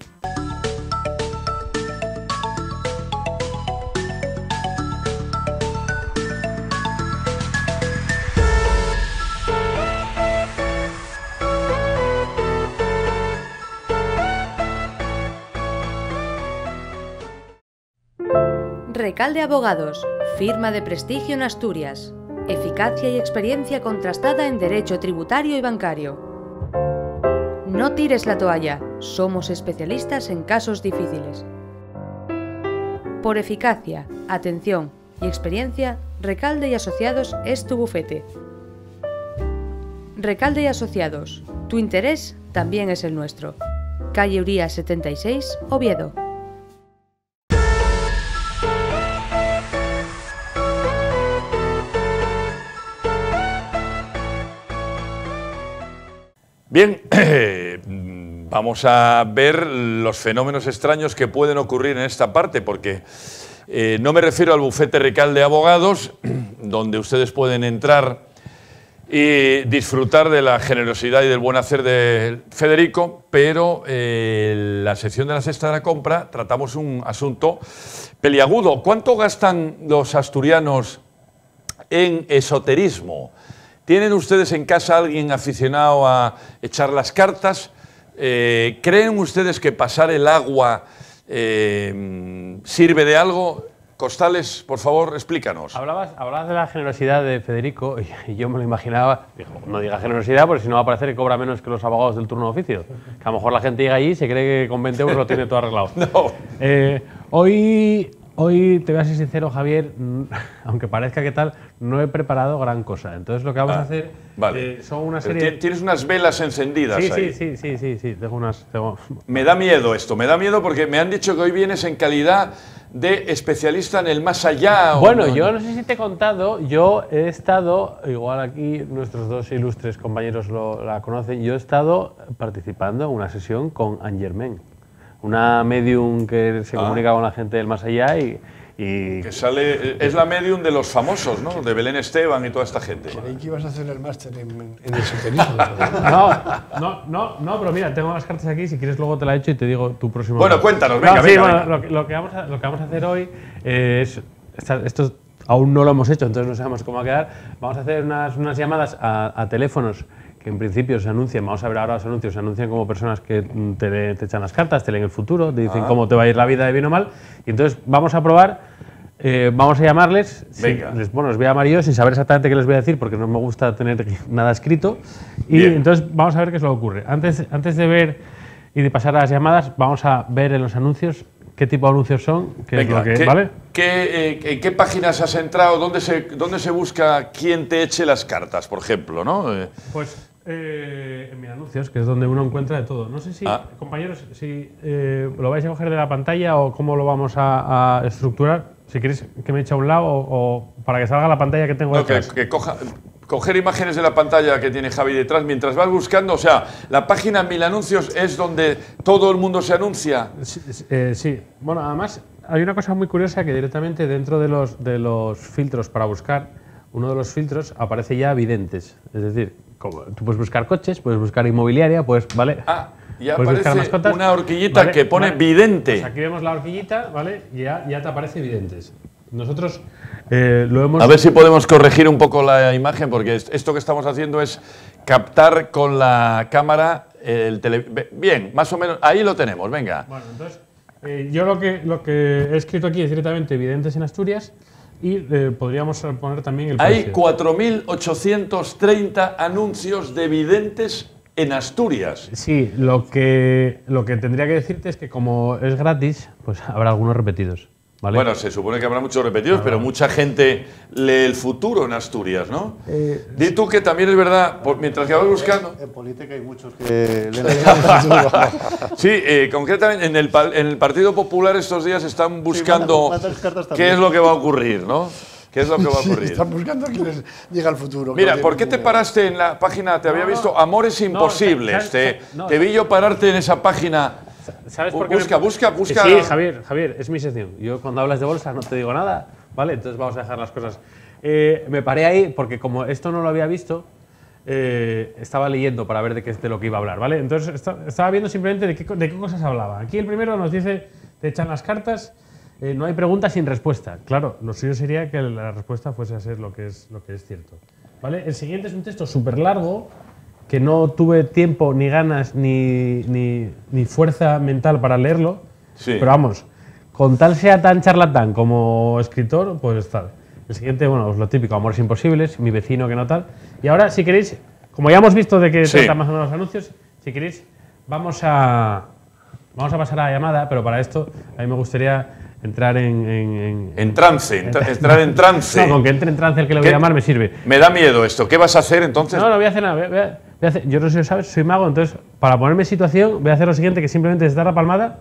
Recalde Abogados, firma de prestigio en Asturias. Eficacia y experiencia contrastada en derecho tributario y bancario. No tires la toalla, somos especialistas en casos difíciles. Por eficacia, atención y experiencia, Recalde y Asociados es tu bufete. Recalde y Asociados, tu interés también es el nuestro. Calle Uría 76, Oviedo. Bien, vamos a ver los fenómenos extraños que pueden ocurrir en esta parte, porque no me refiero al bufete Recal de Abogados, donde ustedes pueden entrar y disfrutar de la generosidad y del buen hacer de Federico, pero en la sección de la cesta de la compra tratamos un asunto peliagudo. ¿Cuánto gastan los asturianos en esoterismo? ¿Tienen ustedes en casa a alguien aficionado a echar las cartas? ¿Creen ustedes que pasar el agua sirve de algo? Costales, por favor, explícanos. Hablabas de la generosidad de Federico y yo me lo imaginaba. Dijo, no diga generosidad porque si no va a parecer que cobra menos que los abogados del turno de oficio. Que a lo mejor la gente llega allí y se cree que con 20 euros lo tiene todo arreglado. No. Hoy te voy a ser sincero, Javier, aunque parezca que tal, no he preparado gran cosa. Entonces lo que vamos a hacer son una serie... Tienes unas velas encendidas ahí. Sí. Tengo... Me da miedo esto, me da miedo porque me han dicho que hoy vienes en calidad de especialista en el más allá. Bueno, yo no sé si te he contado, yo he estado, igual aquí nuestros dos ilustres compañeros la conocen, yo he estado participando en una sesión con Anne Germain, una medium que se comunica con la gente del más allá y que sale, es la medium de los famosos, ¿no? De Belén Esteban y toda esta gente. Creí que ibas a hacer el máster en esoterismo. No, pero mira, tengo las cartas aquí, si quieres luego te la echo y te digo tu próximo... Bueno, cuéntanos, venga. Bueno, lo que vamos a hacer hoy es... Esto aún no lo hemos hecho, entonces no sabemos cómo va a quedar. Vamos a hacer unas llamadas a teléfonos que en principio se anuncian, vamos a ver ahora los anuncios, se anuncian como personas que te echan las cartas, te leen el futuro, te dicen cómo te va a ir la vida de bien o mal, y entonces vamos a probar, vamos a llamarles, les voy a llamar yo sin saber exactamente qué les voy a decir porque no me gusta tener nada escrito, y entonces vamos a ver qué es lo que ocurre. Antes de ver y de pasar a las llamadas, vamos a ver en los anuncios qué tipo de anuncios son, ¿vale? ¿En qué páginas has entrado? ¿Dónde se busca quién te eche las cartas, por ejemplo, no? Pues en mis anuncios, que es donde uno encuentra de todo. No sé si, compañeros, si lo vais a coger de la pantalla o cómo lo vamos a estructurar. Si queréis que me eche a un lado o para que salga la pantalla que tengo detrás. Coger imágenes de la pantalla que tiene Javi detrás mientras vas buscando. O sea, la página Mil Anuncios es donde todo el mundo se anuncia. Sí. Bueno, además hay una cosa muy curiosa que directamente dentro de los filtros para buscar, uno de los filtros aparece ya videntes. Es decir, tú puedes buscar coches, puedes buscar inmobiliaria, ¿vale? Ya aparece una horquillita que pone vidente. Pues aquí vemos la horquillita, ¿vale? Y ya te aparece videntes. Nosotros lo hemos... A ver si podemos corregir un poco la imagen, porque esto que estamos haciendo es captar con la cámara el Bien, más o menos, ahí lo tenemos, venga. Bueno, entonces, yo lo que he escrito aquí es directamente videntes en Asturias y podríamos poner también el precio. Hay 4.830 anuncios de videntes en Asturias. Sí, lo que tendría que decirte es que como es gratis, pues habrá algunos repetidos. ¿Vale? Bueno, se supone que habrá muchos repetidos, pero mucha gente lee el futuro en Asturias, ¿no? Di tú que también es verdad, mientras que vas buscando... En política hay muchos que leen el futuro. Sí, concretamente en el Partido Popular estos días están buscando qué es lo que va a ocurrir, ¿no? ¿Qué es lo que va a ocurrir? Están buscando que les diga el futuro. Mira, ¿por qué te paraste en la página? Te había visto Amores Imposibles. Te vi yo pararte en esa página... ¿Sabes por qué? Busca. Sí, Javier, es mi sección. Yo cuando hablas de bolsa no te digo nada, ¿vale? Entonces vamos a dejar las cosas. Me paré ahí porque como esto no lo había visto, estaba leyendo para ver de lo que iba a hablar, ¿vale? Entonces estaba viendo simplemente de qué cosas hablaba. Aquí el primero nos dice, te echan las cartas, no hay pregunta sin respuesta. Claro, lo suyo sería que la respuesta fuese a ser lo que es cierto, ¿vale? El siguiente es un texto súper largo, que no tuve tiempo, ni ganas, ni fuerza mental para leerlo, pero vamos, con tal sea tan charlatán como escritor, pues tal. El siguiente, bueno, pues lo típico, Amores Imposibles, Mi vecino que no tal. Y ahora, si queréis, como ya hemos visto de qué trata más o menos los anuncios, si queréis, vamos a pasar a la llamada, pero para esto a mí me gustaría entrar en trance, entrar en trance. No, con que entre en trance el que le voy a llamar me sirve. Me da miedo esto. ¿Qué vas a hacer entonces? No voy a hacer nada. Yo no sé si lo sabes, soy mago, entonces para ponerme en situación voy a hacer lo siguiente, que simplemente es dar la palmada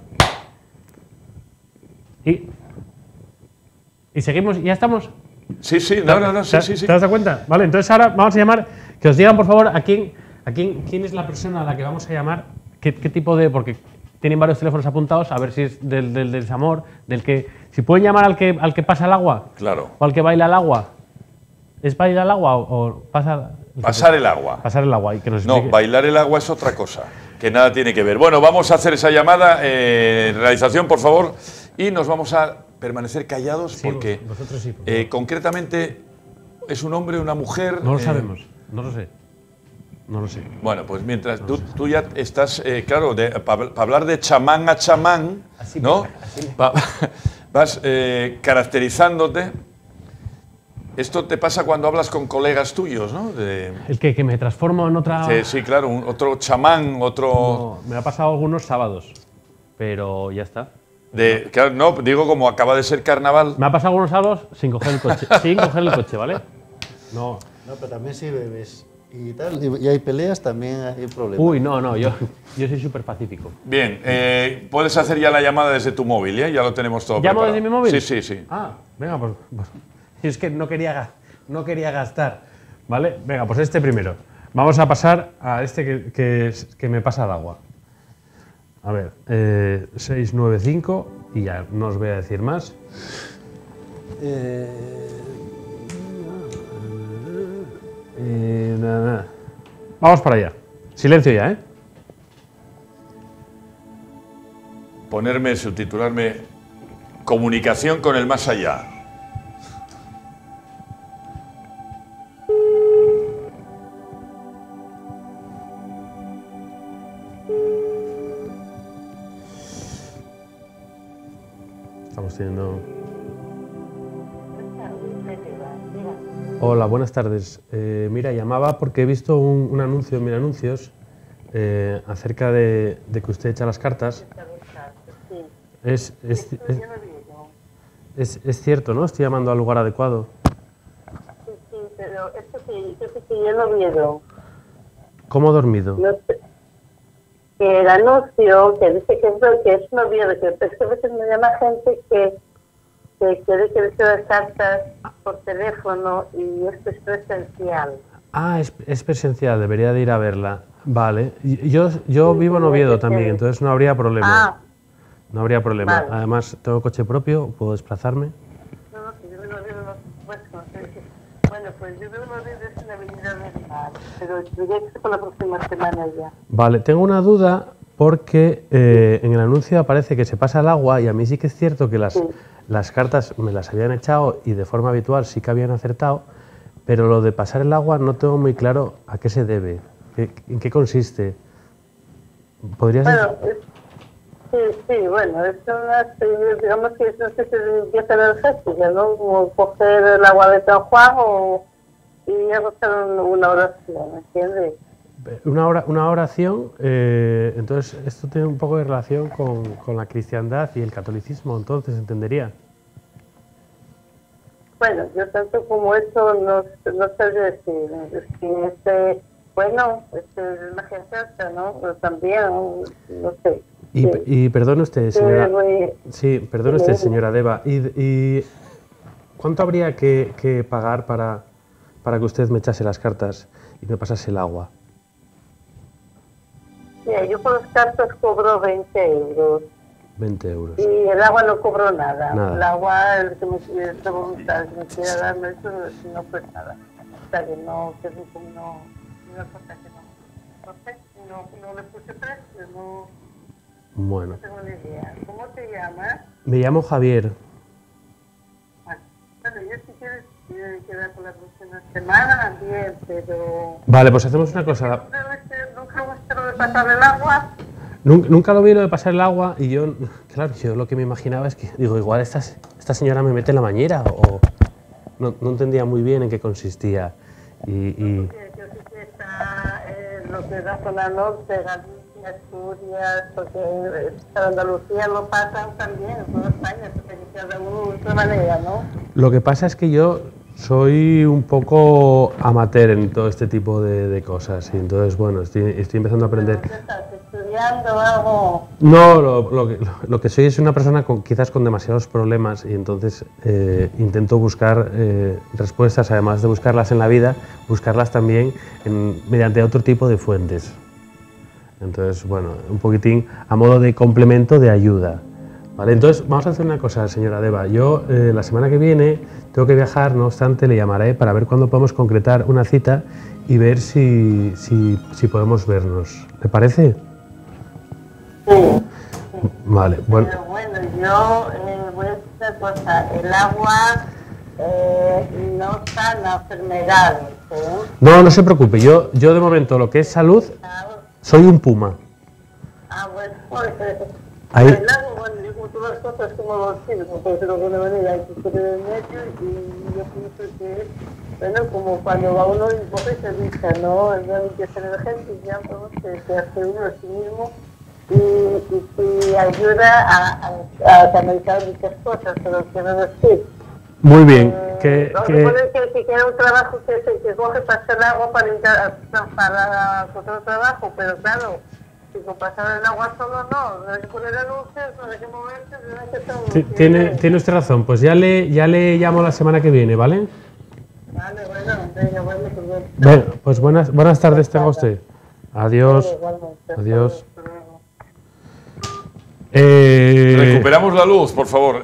y seguimos, ¿ya estamos? Sí, sí. ¿Te das cuenta? Vale, entonces ahora vamos a llamar, que os digan por favor a quién ¿A quién es la persona a la que vamos a llamar? ¿Qué tipo de...? Porque tienen varios teléfonos apuntados, a ver si es del desamor, del que... Si pueden llamar al que pasa el agua. Claro. O al que baila el agua. ¿Es bailar el agua o pasa...? Pasar el agua. Pasar el agua. Y que nos No, explique. bailar el agua es otra cosa, que nada tiene que ver. Bueno, vamos a hacer esa llamada. Realización, por favor. Y nos vamos a permanecer callados Sí, porque vosotros sí, por favor. concretamente es un hombre o una mujer. No lo sabemos, no lo sé. No lo sé. Bueno, pues mientras tú ya estás, claro, para hablar de chamán a chamán, Así ¿no? Vas caracterizándote. Esto te pasa cuando hablas con colegas tuyos, ¿no? ¿El qué? ¿Que me transformo en otra...? Sí, claro, otro chamán, otro... No, me ha pasado algunos sábados, pero ya está. Claro, no, digo como acaba de ser carnaval. Me ha pasado algunos sábados sin coger el coche, sin coger el coche, ¿vale? No. No, pero también si bebes y tal, y hay peleas, también hay problemas. Uy, no, yo soy súper pacífico. Bien, puedes hacer ya la llamada desde tu móvil, ¿eh? Ya lo tenemos todo ¿Llamo preparado. desde mi móvil? Sí. Ah, venga, pues es que no quería gastar, ¿vale? Venga, pues este primero. Vamos a pasar a este que me pasa el agua. A ver, 695, y ya no os voy a decir más. Nada. Vamos para allá. Silencio ya, ¿eh? Ponerme, subtitularme, comunicación con el más allá. Estamos teniendo... Hola, buenas tardes. Mira, llamaba porque he visto un anuncio en Mil Anuncios acerca de que usted echa las cartas. Es cierto, ¿no? Estoy llamando al lugar adecuado. Sí, pero esto sí, yo no vieron. ¿Cómo dormido? No sé. Que el anuncio que dice que es no vieron, que es que a veces me llama gente que quiere que vea las cartas por teléfono y esto es presencial. Ah, es presencial, debería de ir a verla. Vale. Yo vivo en Oviedo también, entonces no habría problema. Ah. No habría problema. Vale. Además, tengo coche propio, puedo desplazarme. No, que yo vivo en Oviedo, bueno, pues yo vivo en Oviedo, es en la avenida del Mar, pero tendría que ser por la próxima semana ya. Vale, tengo una duda porque en el anuncio aparece que se pasa el agua y a mí sí que es cierto que las cartas me las habían echado y de forma habitual sí que habían acertado, pero lo de pasar el agua no tengo muy claro a qué se debe, en qué consiste. ¿Podrías decir? Sí, bueno, es digamos que es una especie de limpieza energética, ¿no? Como coger el agua de San Juan y hacer una oración, ¿entiendes? Una oración, entonces esto tiene un poco de relación con la cristiandad y el catolicismo, entonces entendería. Bueno, yo tanto como eso no sabría decir. Bueno, es magia celta, ¿no? Pero también, no sé. Y perdone usted, señora. Sí, perdone usted, señora Deva. ¿Y cuánto habría que pagar para que usted me echase las cartas y me pasase el agua? Mira, yo por las cartas cobro 20 euros. 20 euros. Y el agua no cobro nada. Nada. El agua, el que me quiera darme eso, no pues nada. O sea, que no, que es como una cosa que no sé, no le puse precio, no Bueno. tengo ni idea. ¿Cómo te llamas? Me llamo Javier. Bueno, yo si quieres quedar por la próxima semana, bien, pero... Vale, pues hacemos una cosa. ¿Nunca viste lo de pasar el agua? Nunca lo vi lo de pasar el agua y yo, claro, yo lo que me imaginaba es que, digo, igual esta señora me mete en la bañera o no entendía muy bien en qué consistía. Yo sé que está lo que da zona norte, Galicia, Asturias, porque en Andalucía lo pasan también, en toda España, porque cada uno de otra manera, ¿no? Lo que pasa es que yo soy un poco amateur en todo este tipo de cosas y entonces, bueno, estoy empezando a aprender. ¿Qué estás estudiando? estudiando algo? No, lo que soy es una persona quizás con demasiados problemas y entonces intento buscar respuestas, además de buscarlas en la vida, buscarlas también mediante otro tipo de fuentes. Entonces, bueno, un poquitín a modo de complemento, de ayuda. Vale, entonces vamos a hacer una cosa, señora Deva. Yo la semana que viene tengo que viajar, no obstante le llamaré para ver cuándo podemos concretar una cita y ver si podemos vernos. ¿Le parece? Sí. Vale, bueno. Pero bueno, yo voy a decir una cosa, el agua no sana enfermedades. No se preocupe, yo de momento lo que es salud, soy un puma. Ah, bueno, pues Ahí. el agua, bueno, yo como todas las cosas como los chinos, no puede ser de alguna manera, hay que poner en medio y yo pienso que, bueno, como cuando va uno y coge se dice, ¿no? Es una limpieza energética, se hace uno a sí mismo y ayuda a canalizar muchas cosas, pero quiero decir. Muy bien. Que era un trabajo que coge para hacer agua para otro trabajo, pero claro, si con pasar el agua solo no hay que poner luces, no hay que moverse, no hay que Tiene usted razón, pues ya le llamo la semana que viene, ¿vale? Vale, bueno, venga, bueno, Bueno, pues buenas tardes tenga usted. Adiós. Adiós. Recuperamos la luz, por favor.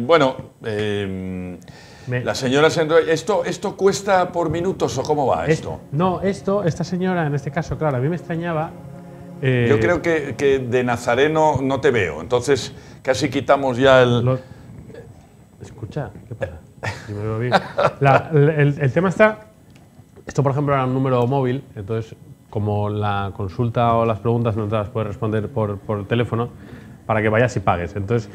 La señora Sendroy, ¿esto cuesta por minutos o cómo va esto? No, esta señora, en este caso, claro, a mí me extrañaba. Yo creo que de Nazareno no te veo, entonces casi quitamos ya el... Escucha, ¿qué pasa? Yo me veo bien. El tema está... Esto, por ejemplo, era un número móvil, entonces, como la consulta o las preguntas no te las puedes responder por teléfono, para que vayas y pagues. Entonces,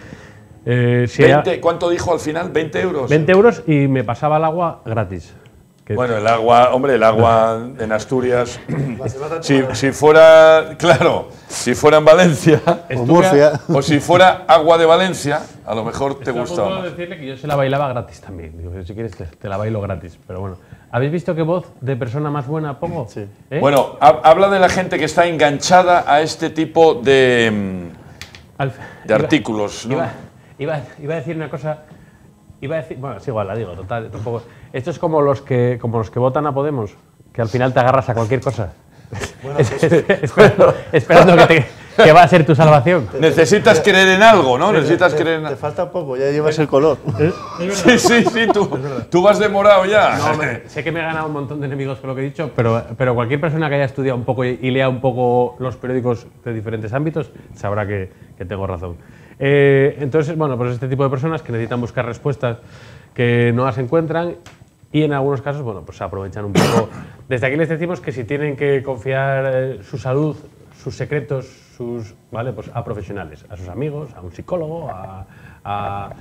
¿cuánto dijo al final? ¿20 euros? 20 euros y me pasaba el agua gratis. Bueno, el agua en Asturias, si fuera, claro, si fuera en Valencia, o Murcia, o si fuera agua de Valencia, a lo mejor te gustaba. Puedo decirle que yo se la bailaba gratis también. Digo, si quieres te la bailo gratis, pero bueno. ¿Habéis visto qué voz de persona más buena pongo? Sí. Bueno, habla de la gente que está enganchada a este tipo de artículos, ¿no? Iba a decir una cosa. Bueno, es igual, la digo, total, tampoco. Esto es como los que votan a Podemos, que al final te agarras a cualquier cosa. Bueno, esperando que va a ser tu salvación. Necesitas creer en algo, ¿no? Necesitas creer en... Te falta poco, ya llevas el color. Sí, tú vas demorado ya. No, hombre, sé que me he ganado un montón de enemigos con lo que he dicho, pero cualquier persona que haya estudiado un poco y lea un poco los periódicos de diferentes ámbitos sabrá que tengo razón. Entonces, bueno, pues este tipo de personas que necesitan buscar respuestas que no las encuentran y en algunos casos, bueno, pues se aprovechan un poco. Desde aquí les decimos que si tienen que confiar su salud, sus secretos, ¿vale? Pues a profesionales, a sus amigos, a un psicólogo, a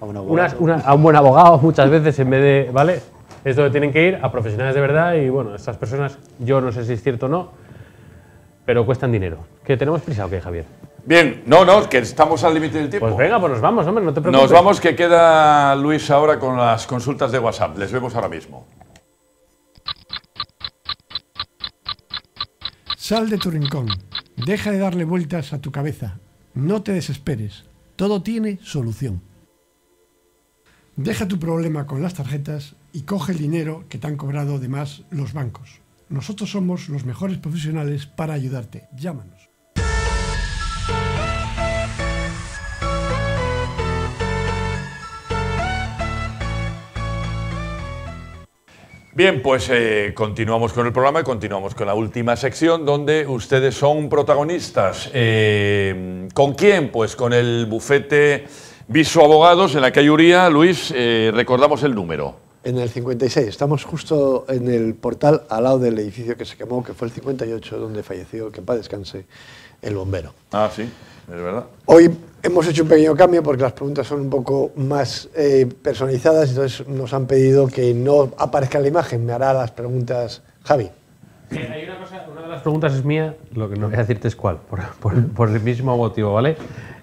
un buen abogado muchas veces en vez de, ¿vale? Es donde tienen que ir a profesionales de verdad y bueno, estas personas, yo no sé si es cierto o no, pero cuestan dinero. ¿Que tenemos prisa o qué, Javier? Bien, que estamos al límite del tiempo. Pues venga, pues nos vamos, hombre, no te preocupes. Nos vamos, que queda Luis ahora con las consultas de WhatsApp. Les vemos ahora mismo. Sal de tu rincón. Deja de darle vueltas a tu cabeza. No te desesperes. Todo tiene solución. Deja tu problema con las tarjetas y coge el dinero que te han cobrado de más los bancos. Nosotros somos los mejores profesionales para ayudarte. Llámanos. Bien, pues continuamos con el programa y continuamos con la última sección donde ustedes son protagonistas. ¿Con quién? Pues con el bufete Viso Abogados en la calle Uría. Luis, recordamos el número. En el 56, estamos justo en el portal al lado del edificio que se quemó, que fue el 58, donde falleció, que en paz descanse, el bombero. Ah, sí, es verdad. Hoy hemos hecho un pequeño cambio porque las preguntas son un poco más personalizadas, entonces nos han pedido que no aparezca en la imagen. Me hará las preguntas Javi. Hay una de las preguntas es mía, lo que no voy a decirte es cuál, por el mismo motivo, ¿vale?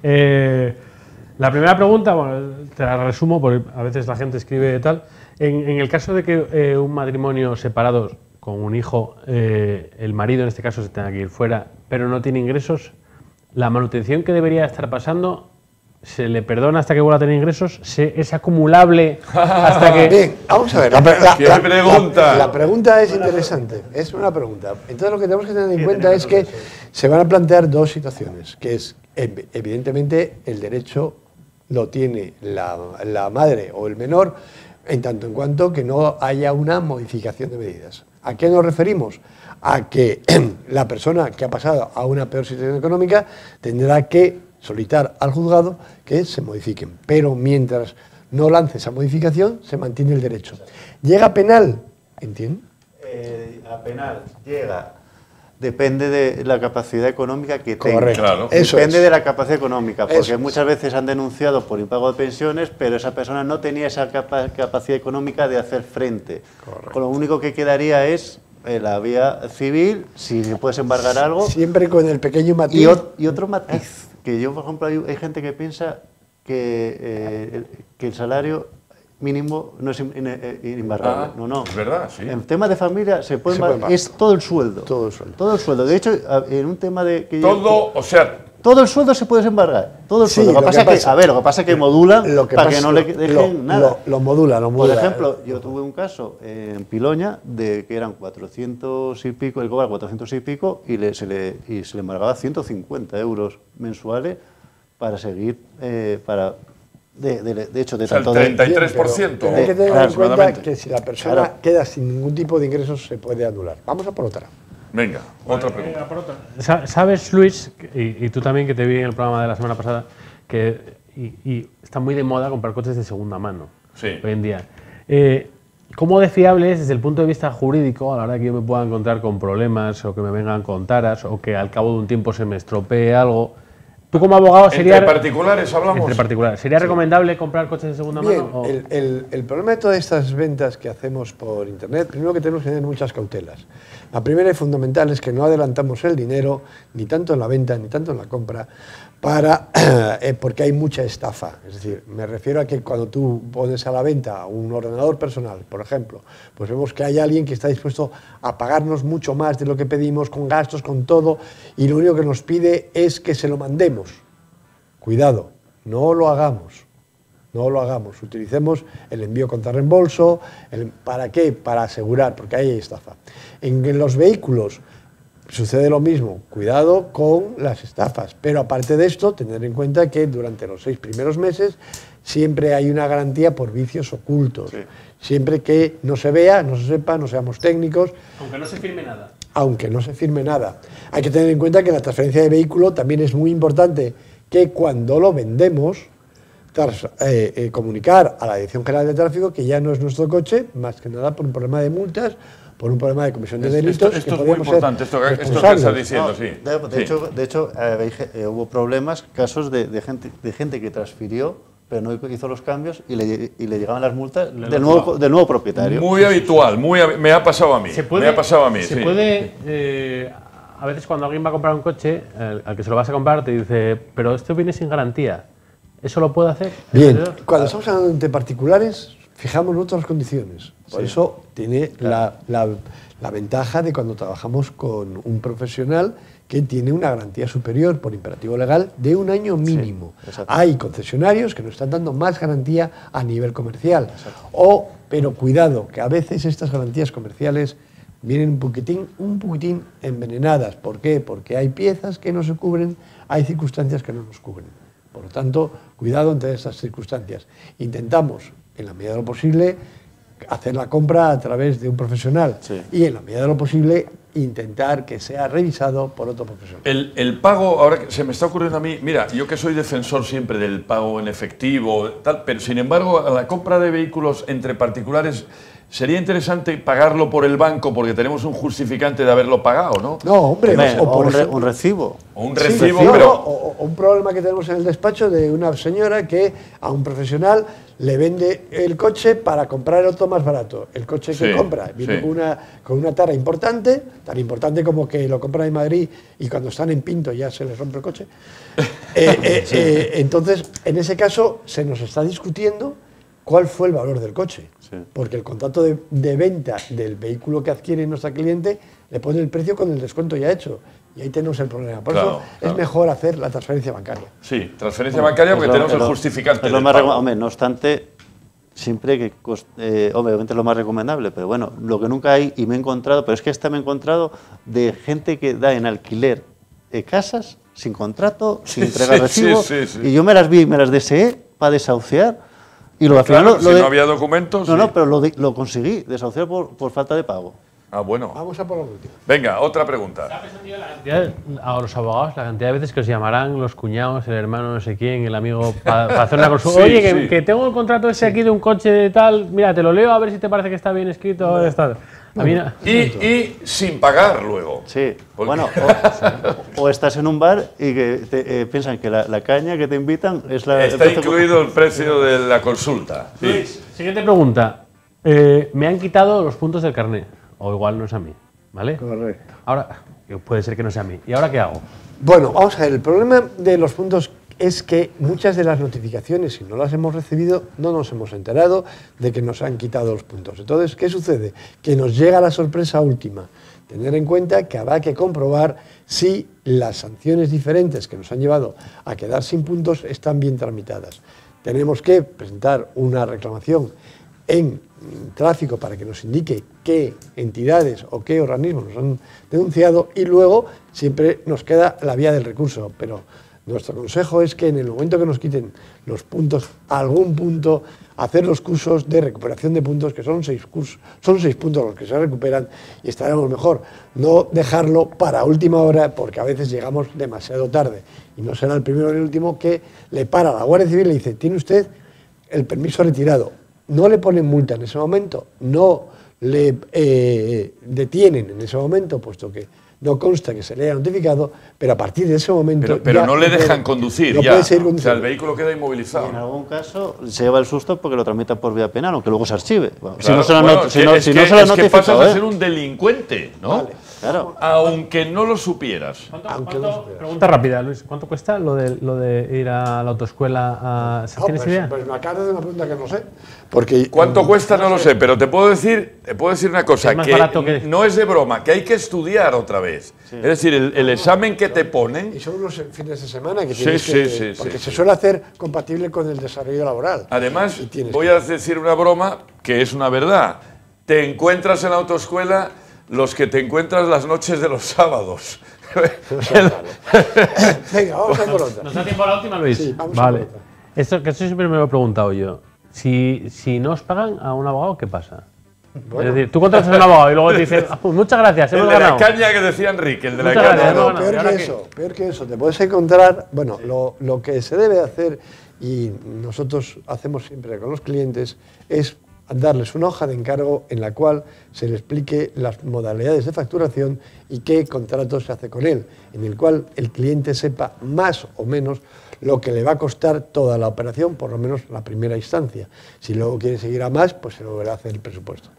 La primera pregunta, bueno, te la resumo porque a veces la gente escribe tal. En el caso de que un matrimonio separado con un hijo, el marido en este caso se tenga que ir fuera, pero no tiene ingresos, la manutención que debería estar pasando, ¿se le perdona hasta que vuelva a tener ingresos? ¿Es acumulable hasta que...? Bien, vamos a ver. La pregunta es interesante. Es una pregunta. Entonces lo que tenemos que tener en cuenta es que se van a plantear dos situaciones, que es, evidentemente, el derecho lo tiene la madre o el menor, en tanto en cuanto que no haya una modificación de medidas. ¿A qué nos referimos? A que la persona que ha pasado a una peor situación económica tendrá que solicitar al juzgado que se modifiquen. Pero mientras no lance esa modificación, se mantiene el derecho. ¿Llega penal? ¿Entienden? A penal llega. Depende de la capacidad económica que tenga. Correcto. Claro. Depende de la capacidad económica, porque muchas veces han denunciado por impago de pensiones, pero esa persona no tenía esa capacidad económica de hacer frente. Correcto. Con lo único que quedaría es la vía civil, si puedes embargar algo. Siempre con el pequeño matiz. Y otro matiz, que yo, por ejemplo, hay gente que piensa que el salario mínimo no es inembargable. No. Es verdad, sí. En temas de familia se puede embargar, es todo el sueldo. Todo el sueldo. De hecho, en un tema de... todo el sueldo se puede embargar. Todo el sueldo. Lo que pasa es que modulan para que no le dejen nada. Lo modula. Por ejemplo, yo tuve un caso en Piloña de que eran 400 y pico, él cobra 400 y pico y se le embargaba 150 euros mensuales para seguir, de hecho, de o sea, tanto el 33%. Pero hay que tener en cuenta que si la persona queda sin ningún tipo de ingresos, se puede anular. Vamos a por otra. Venga, otra pregunta. ¿Sabes, Luis, y tú también, que te vi en el programa de la semana pasada, que y está muy de moda comprar coches de segunda mano hoy en día? ¿Cómo de fiable es desde el punto de vista jurídico a la hora que yo me pueda encontrar con problemas o que me vengan con taras o que al cabo de un tiempo se me estropee algo? ¿Tú como abogado sería... ¿Entre particulares hablamos? Entre particulares. ¿Sería recomendable comprar coches de segunda mano? El problema de todas estas ventas que hacemos por Internet, primero que tenemos que tener muchas cautelas. La primera y fundamental es que no adelantamos el dinero, ni tanto en la venta, ni tanto en la compra, porque hay mucha estafa. Es decir, me refiero a que cuando tú pones a la venta un ordenador personal, por ejemplo, pues vemos que hay alguien que está dispuesto a pagarnos mucho más de lo que pedimos, con gastos, con todo, y lo único que nos pide es que se lo mandemos. Cuidado, no lo hagamos. No lo hagamos. Utilicemos el envío contra reembolso. ¿Para qué? Para asegurar, porque ahí hay estafa. En los vehículos sucede lo mismo. Cuidado con las estafas. Pero aparte de esto, tener en cuenta que durante los 6 primeros meses siempre hay una garantía por vicios ocultos. Sí. Siempre que no se vea, no se sepa, no seamos técnicos. Aunque no se firme nada. Aunque no se firme nada. Hay que tener en cuenta que la transferencia de vehículo también es muy importante, que cuando lo vendemos, comunicar a la Dirección General de Tráfico que ya no es nuestro coche, más que nada por un problema de multas, por un problema de comisión de delitos. Esto es muy importante, esto que estás diciendo, sí. De hecho, hubo problemas, casos de gente que transfirió, pero no hizo los cambios y le llegaban las multas del nuevo propietario. Muy habitual, me ha pasado a mí. Se puede, a veces cuando alguien va a comprar un coche, al que se lo vas a comprar te dice, pero esto viene sin garantía. ¿Eso lo puede hacer? Bien, cuando estamos hablando de particulares, fijamos otras condiciones. Por eso tiene la ventaja de cuando trabajamos con un profesional que tiene una garantía superior por imperativo legal de 1 año mínimo. Hay concesionarios que nos están dando más garantía a nivel comercial. Pero cuidado, que a veces estas garantías comerciales vienen un poquitín envenenadas. ¿Por qué? Porque hay piezas que no se cubren, hay circunstancias que no nos cubren. Por lo tanto, cuidado entre estas circunstancias. Intentamos, en la medida de lo posible, hacer la compra a través de un profesional y, en la medida de lo posible, intentar que sea revisado por otro profesional. El pago, ahora que se me está ocurriendo a mí, mira, yo que soy defensor siempre del pago en efectivo, tal, pero sin embargo, a la compra de vehículos entre particulares, sería interesante pagarlo por el banco porque tenemos un justificante de haberlo pagado, ¿no? No, hombre, un recibo. O un recibo, pero... O un problema que tenemos en el despacho de una señora que a un profesional le vende el coche para comprar el otro más barato. El coche que compra viene con una tara importante, tan importante como que lo compran en Madrid y cuando están en Pinto ya se les rompe el coche. Entonces, en ese caso, se nos está discutiendo cuál fue el valor del coche. Porque el contrato de venta del vehículo que adquiere nuestra cliente le pone el precio con el descuento ya hecho. Y ahí tenemos el problema. Por Claro, eso claro. es mejor hacer la transferencia bancaria. Sí, transferencia bancaria porque tenemos el justificante. Es lo más hombre, no obstante, siempre que... obviamente es lo más recomendable, pero bueno, lo que nunca hay, y me he encontrado, pero es que esta me he encontrado de gente que da en alquiler casas sin contrato, sin entregar recibo, y yo me las vi, me las deseé para desahuciar, y al final si no había documentos... No, pero lo conseguí, desahuciar por falta de pago. Ah, bueno. Vamos a por la última. Venga, otra pregunta. A los abogados, la cantidad de veces que os llamarán los cuñados, el hermano no sé quién, el amigo, para hacer una consulta. Oye, que tengo el contrato ese aquí de un coche de tal, mira, te lo leo a ver si te parece que está bien escrito. Y sin pagar luego. Sí, bueno, o estás en un bar y que piensan que la caña que te invitan es la... Está incluido el precio de la consulta. Luis, siguiente pregunta. Me han quitado los puntos del carnet. O igual no es a mí, ¿vale? Correcto. Ahora, puede ser que no sea a mí. ¿Y ahora qué hago? Bueno, vamos a ver, el problema de los puntos es que muchas de las notificaciones, si no las hemos recibido, no nos hemos enterado de que nos han quitado los puntos. Entonces, ¿qué sucede? Que nos llega la sorpresa última. Tener en cuenta que habrá que comprobar si las sanciones diferentes que nos han llevado a quedar sin puntos están bien tramitadas. Tenemos que presentar una reclamación en tráfico para que nos indique qué entidades o qué organismos nos han denunciado y luego siempre nos queda la vía del recurso. Pero nuestro consejo es que en el momento que nos quiten los puntos, a algún punto, hacer los cursos de recuperación de puntos, que son 6 puntos los que se recuperan y estaremos mejor. No dejarlo para última hora porque a veces llegamos demasiado tarde y no será el primero ni el último que le para a la Guardia Civil y le dice, tiene usted el permiso retirado. No le ponen multa en ese momento, no le detienen en ese momento, puesto que no consta que se le haya notificado, pero a partir de ese momento... Pero no le dejan conducir no ya, puede seguir o sea, el vehículo queda inmovilizado. En algún caso se lleva el susto porque lo tramitan por vía penal, aunque luego se archive. Bueno, Claro, si no se lo han es que notificado, pasas a ser un delincuente, ¿no? Vale. Claro. Aunque no lo supieras. Pregunta rápida, Luis. ¿Cuánto cuesta lo de ir a la autoescuela? ¿Tienes idea? Pues me acabas de una pregunta que no sé. Porque ¿cuánto cuesta? No lo sé, pero te puedo decir una cosa, Es más que barato que... no es de broma, que hay que estudiar otra vez. Sí. Es decir, el examen que te ponen... Y son unos fines de semana que sí, tienes sí, porque se suele hacer compatible con el desarrollo laboral. Además, voy a decir una broma que es una verdad. Te encuentras en la autoescuela los que te encuentras las noches de los sábados. Venga, vamos a por otra. ¿Nos da tiempo a la última, Luis? Sí, vamos vale. a por otra. Esto siempre me lo he preguntado yo. Si no os pagan a un abogado, ¿qué pasa? Bueno. Es decir, tú contratas a un abogado y luego te dicen, muchas gracias, hemos ganado. El de la caña que decía Enrique, el de la Muchas caña. gracias, peor que eso, te puedes encontrar, bueno, lo que se debe hacer, y nosotros hacemos siempre con los clientes, es darles una hoja de encargo en la cual se les explique las modalidades de facturación y qué contrato se hace con él, en el cual el cliente sepa más o menos lo que le va a costar toda la operación, por lo menos la primera instancia. Si luego quiere seguir a más, pues se lo volverá a hacer el presupuesto.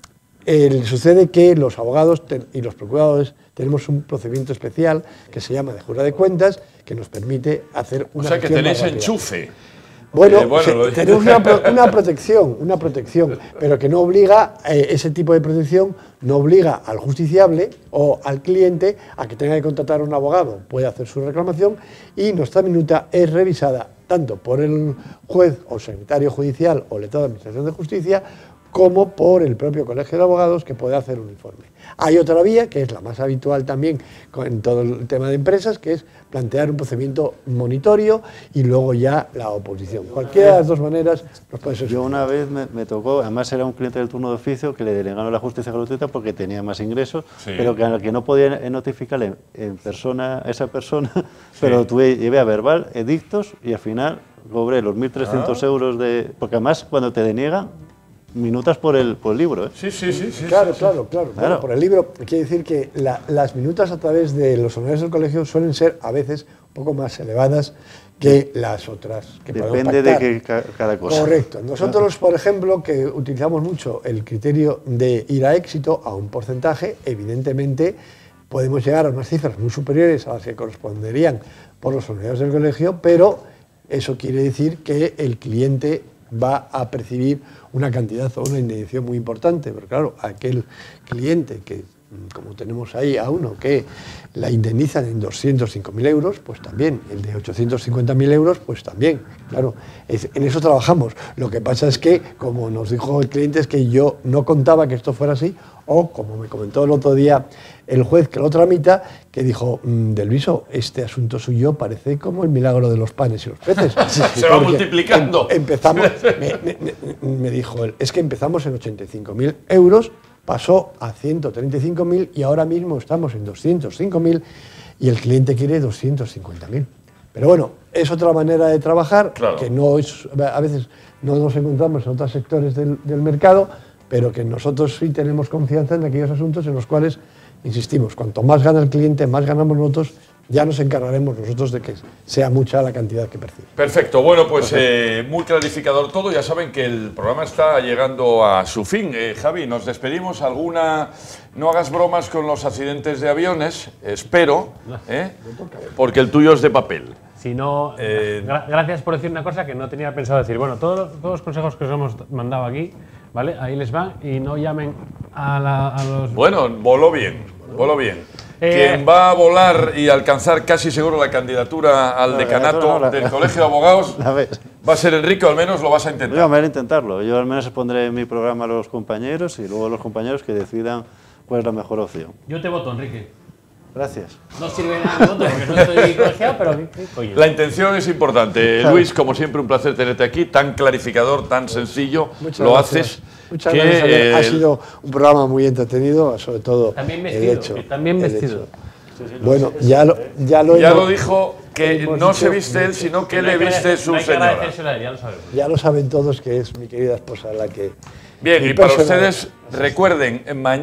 Sucede que los abogados y los procuradores tenemos un procedimiento especial que se llama de jura de cuentas, que nos permite hacer una... O sea, que tenéis enchufe. Bueno, tenemos una protección, pero que no obliga, ese tipo de protección no obliga al justiciable o al cliente a que tenga que contratar a un abogado. Puede hacer su reclamación y nuestra minuta es revisada tanto por el juez o secretario judicial o letrado de Administración de Justicia como por el propio Colegio de Abogados, que puede hacer un informe. Hay otra vía, que es la más habitual también en todo el tema de empresas, que es plantear un procedimiento monitorio y luego ya la oposición. Cualquiera de las dos maneras nos puede ser. Yo una vez me tocó, además era un cliente del turno de oficio que le delegaron la justicia gratuita porque tenía más ingresos, sí, pero que al que no podía notificarle en persona a esa persona, sí, pero llevé a verbal, edictos, y al final cobré los 1.300 euros de... Porque además cuando te deniegan, minutas por el libro, ¿eh? Sí. Claro. Bueno, por el libro, quiere decir que las minutas a través de los honorarios del colegio suelen ser a veces un poco más elevadas que las otras. Que depende de cada cosa. Correcto. Nosotros, por ejemplo, que utilizamos mucho el criterio de ir a éxito a un porcentaje, evidentemente podemos llegar a unas cifras muy superiores a las que corresponderían por los honorarios del colegio, pero eso quiere decir que el cliente va a percibir una cantidad o una indemnización muy importante, pero claro, aquel cliente que como tenemos ahí a uno que la indemnizan en 205.000 euros, pues también, el de 850.000 euros, pues también, claro, en eso trabajamos. Lo que pasa es que, como nos dijo el cliente, es que yo no contaba que esto fuera así, o como me comentó el otro día el juez que lo tramita, que dijo, Del Viso, este asunto suyo parece como el milagro de los panes y los peces. Se va multiplicando. Empezamos, me dijo él, es que empezamos en 85.000 euros, pasó a 135.000 y ahora mismo estamos en 205.000 y el cliente quiere 250.000. Pero bueno, es otra manera de trabajar, claro, que no es, a veces no nos encontramos en otros sectores del mercado, pero que nosotros sí tenemos confianza en aquellos asuntos en los cuales, insistimos, cuanto más gana el cliente, más ganamos nosotros, ya nos encargaremos nosotros de que sea mucha la cantidad que percibe. Perfecto, bueno, pues muy clarificador todo. Ya saben que el programa está llegando a su fin. Javi, nos despedimos. ¿Alguna? No hagas bromas con los accidentes de aviones, espero, porque el tuyo es de papel. Si no, gracias por decir una cosa que no tenía pensado decir. Bueno, todos los consejos que os hemos mandado aquí, ¿vale? Ahí les van y no llamen a los... Bueno, voló bien, voló bien. Quien va a volar y alcanzar casi seguro la candidatura al decanato del Colegio de Abogados va a ser Enrique, o al menos lo vas a intentar. Yo voy a intentarlo. Yo al menos pondré en mi programa a los compañeros y luego los compañeros que decidan cuál es la mejor opción. Yo te voto, Enrique. Gracias. No sirve nada de voto porque no estoy colegiado, pero... Oye. La intención es importante. Luis, como siempre, un placer tenerte aquí, tan clarificador, tan sencillo. Muchas lo gracias. Haces. Muchas gracias. Ha sido un programa muy entretenido, sobre todo también vestido, el hecho. También vestido. Bueno, ya lo dijo que no se viste él, sino que le viste su señora. Ya lo saben todos que es mi querida esposa la que... Bien, y para ustedes, recuerden,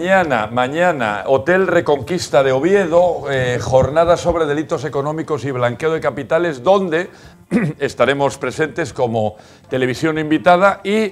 mañana, Hotel Reconquista de Oviedo, jornada sobre delitos económicos y blanqueo de capitales, donde estaremos presentes como televisión invitada y,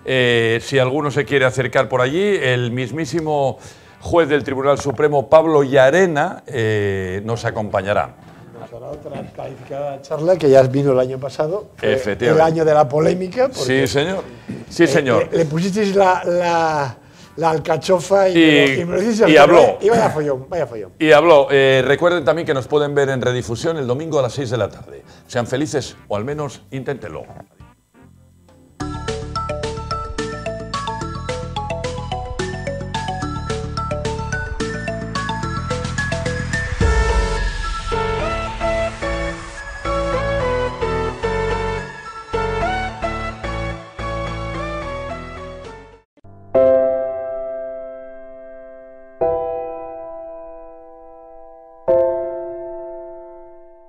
si alguno se quiere acercar por allí, el mismísimo juez del Tribunal Supremo, Pablo Llarena, nos acompañará. Nos hará otra calificada charla que ya vino el año pasado, el año de la polémica. Sí, señor. Sí, señor. Le pusisteis la alcachofa y habló. Y vaya follón. Y habló. Recuerden también que nos pueden ver en redifusión el domingo a las 6 de la tarde. Sean felices o al menos inténtenlo.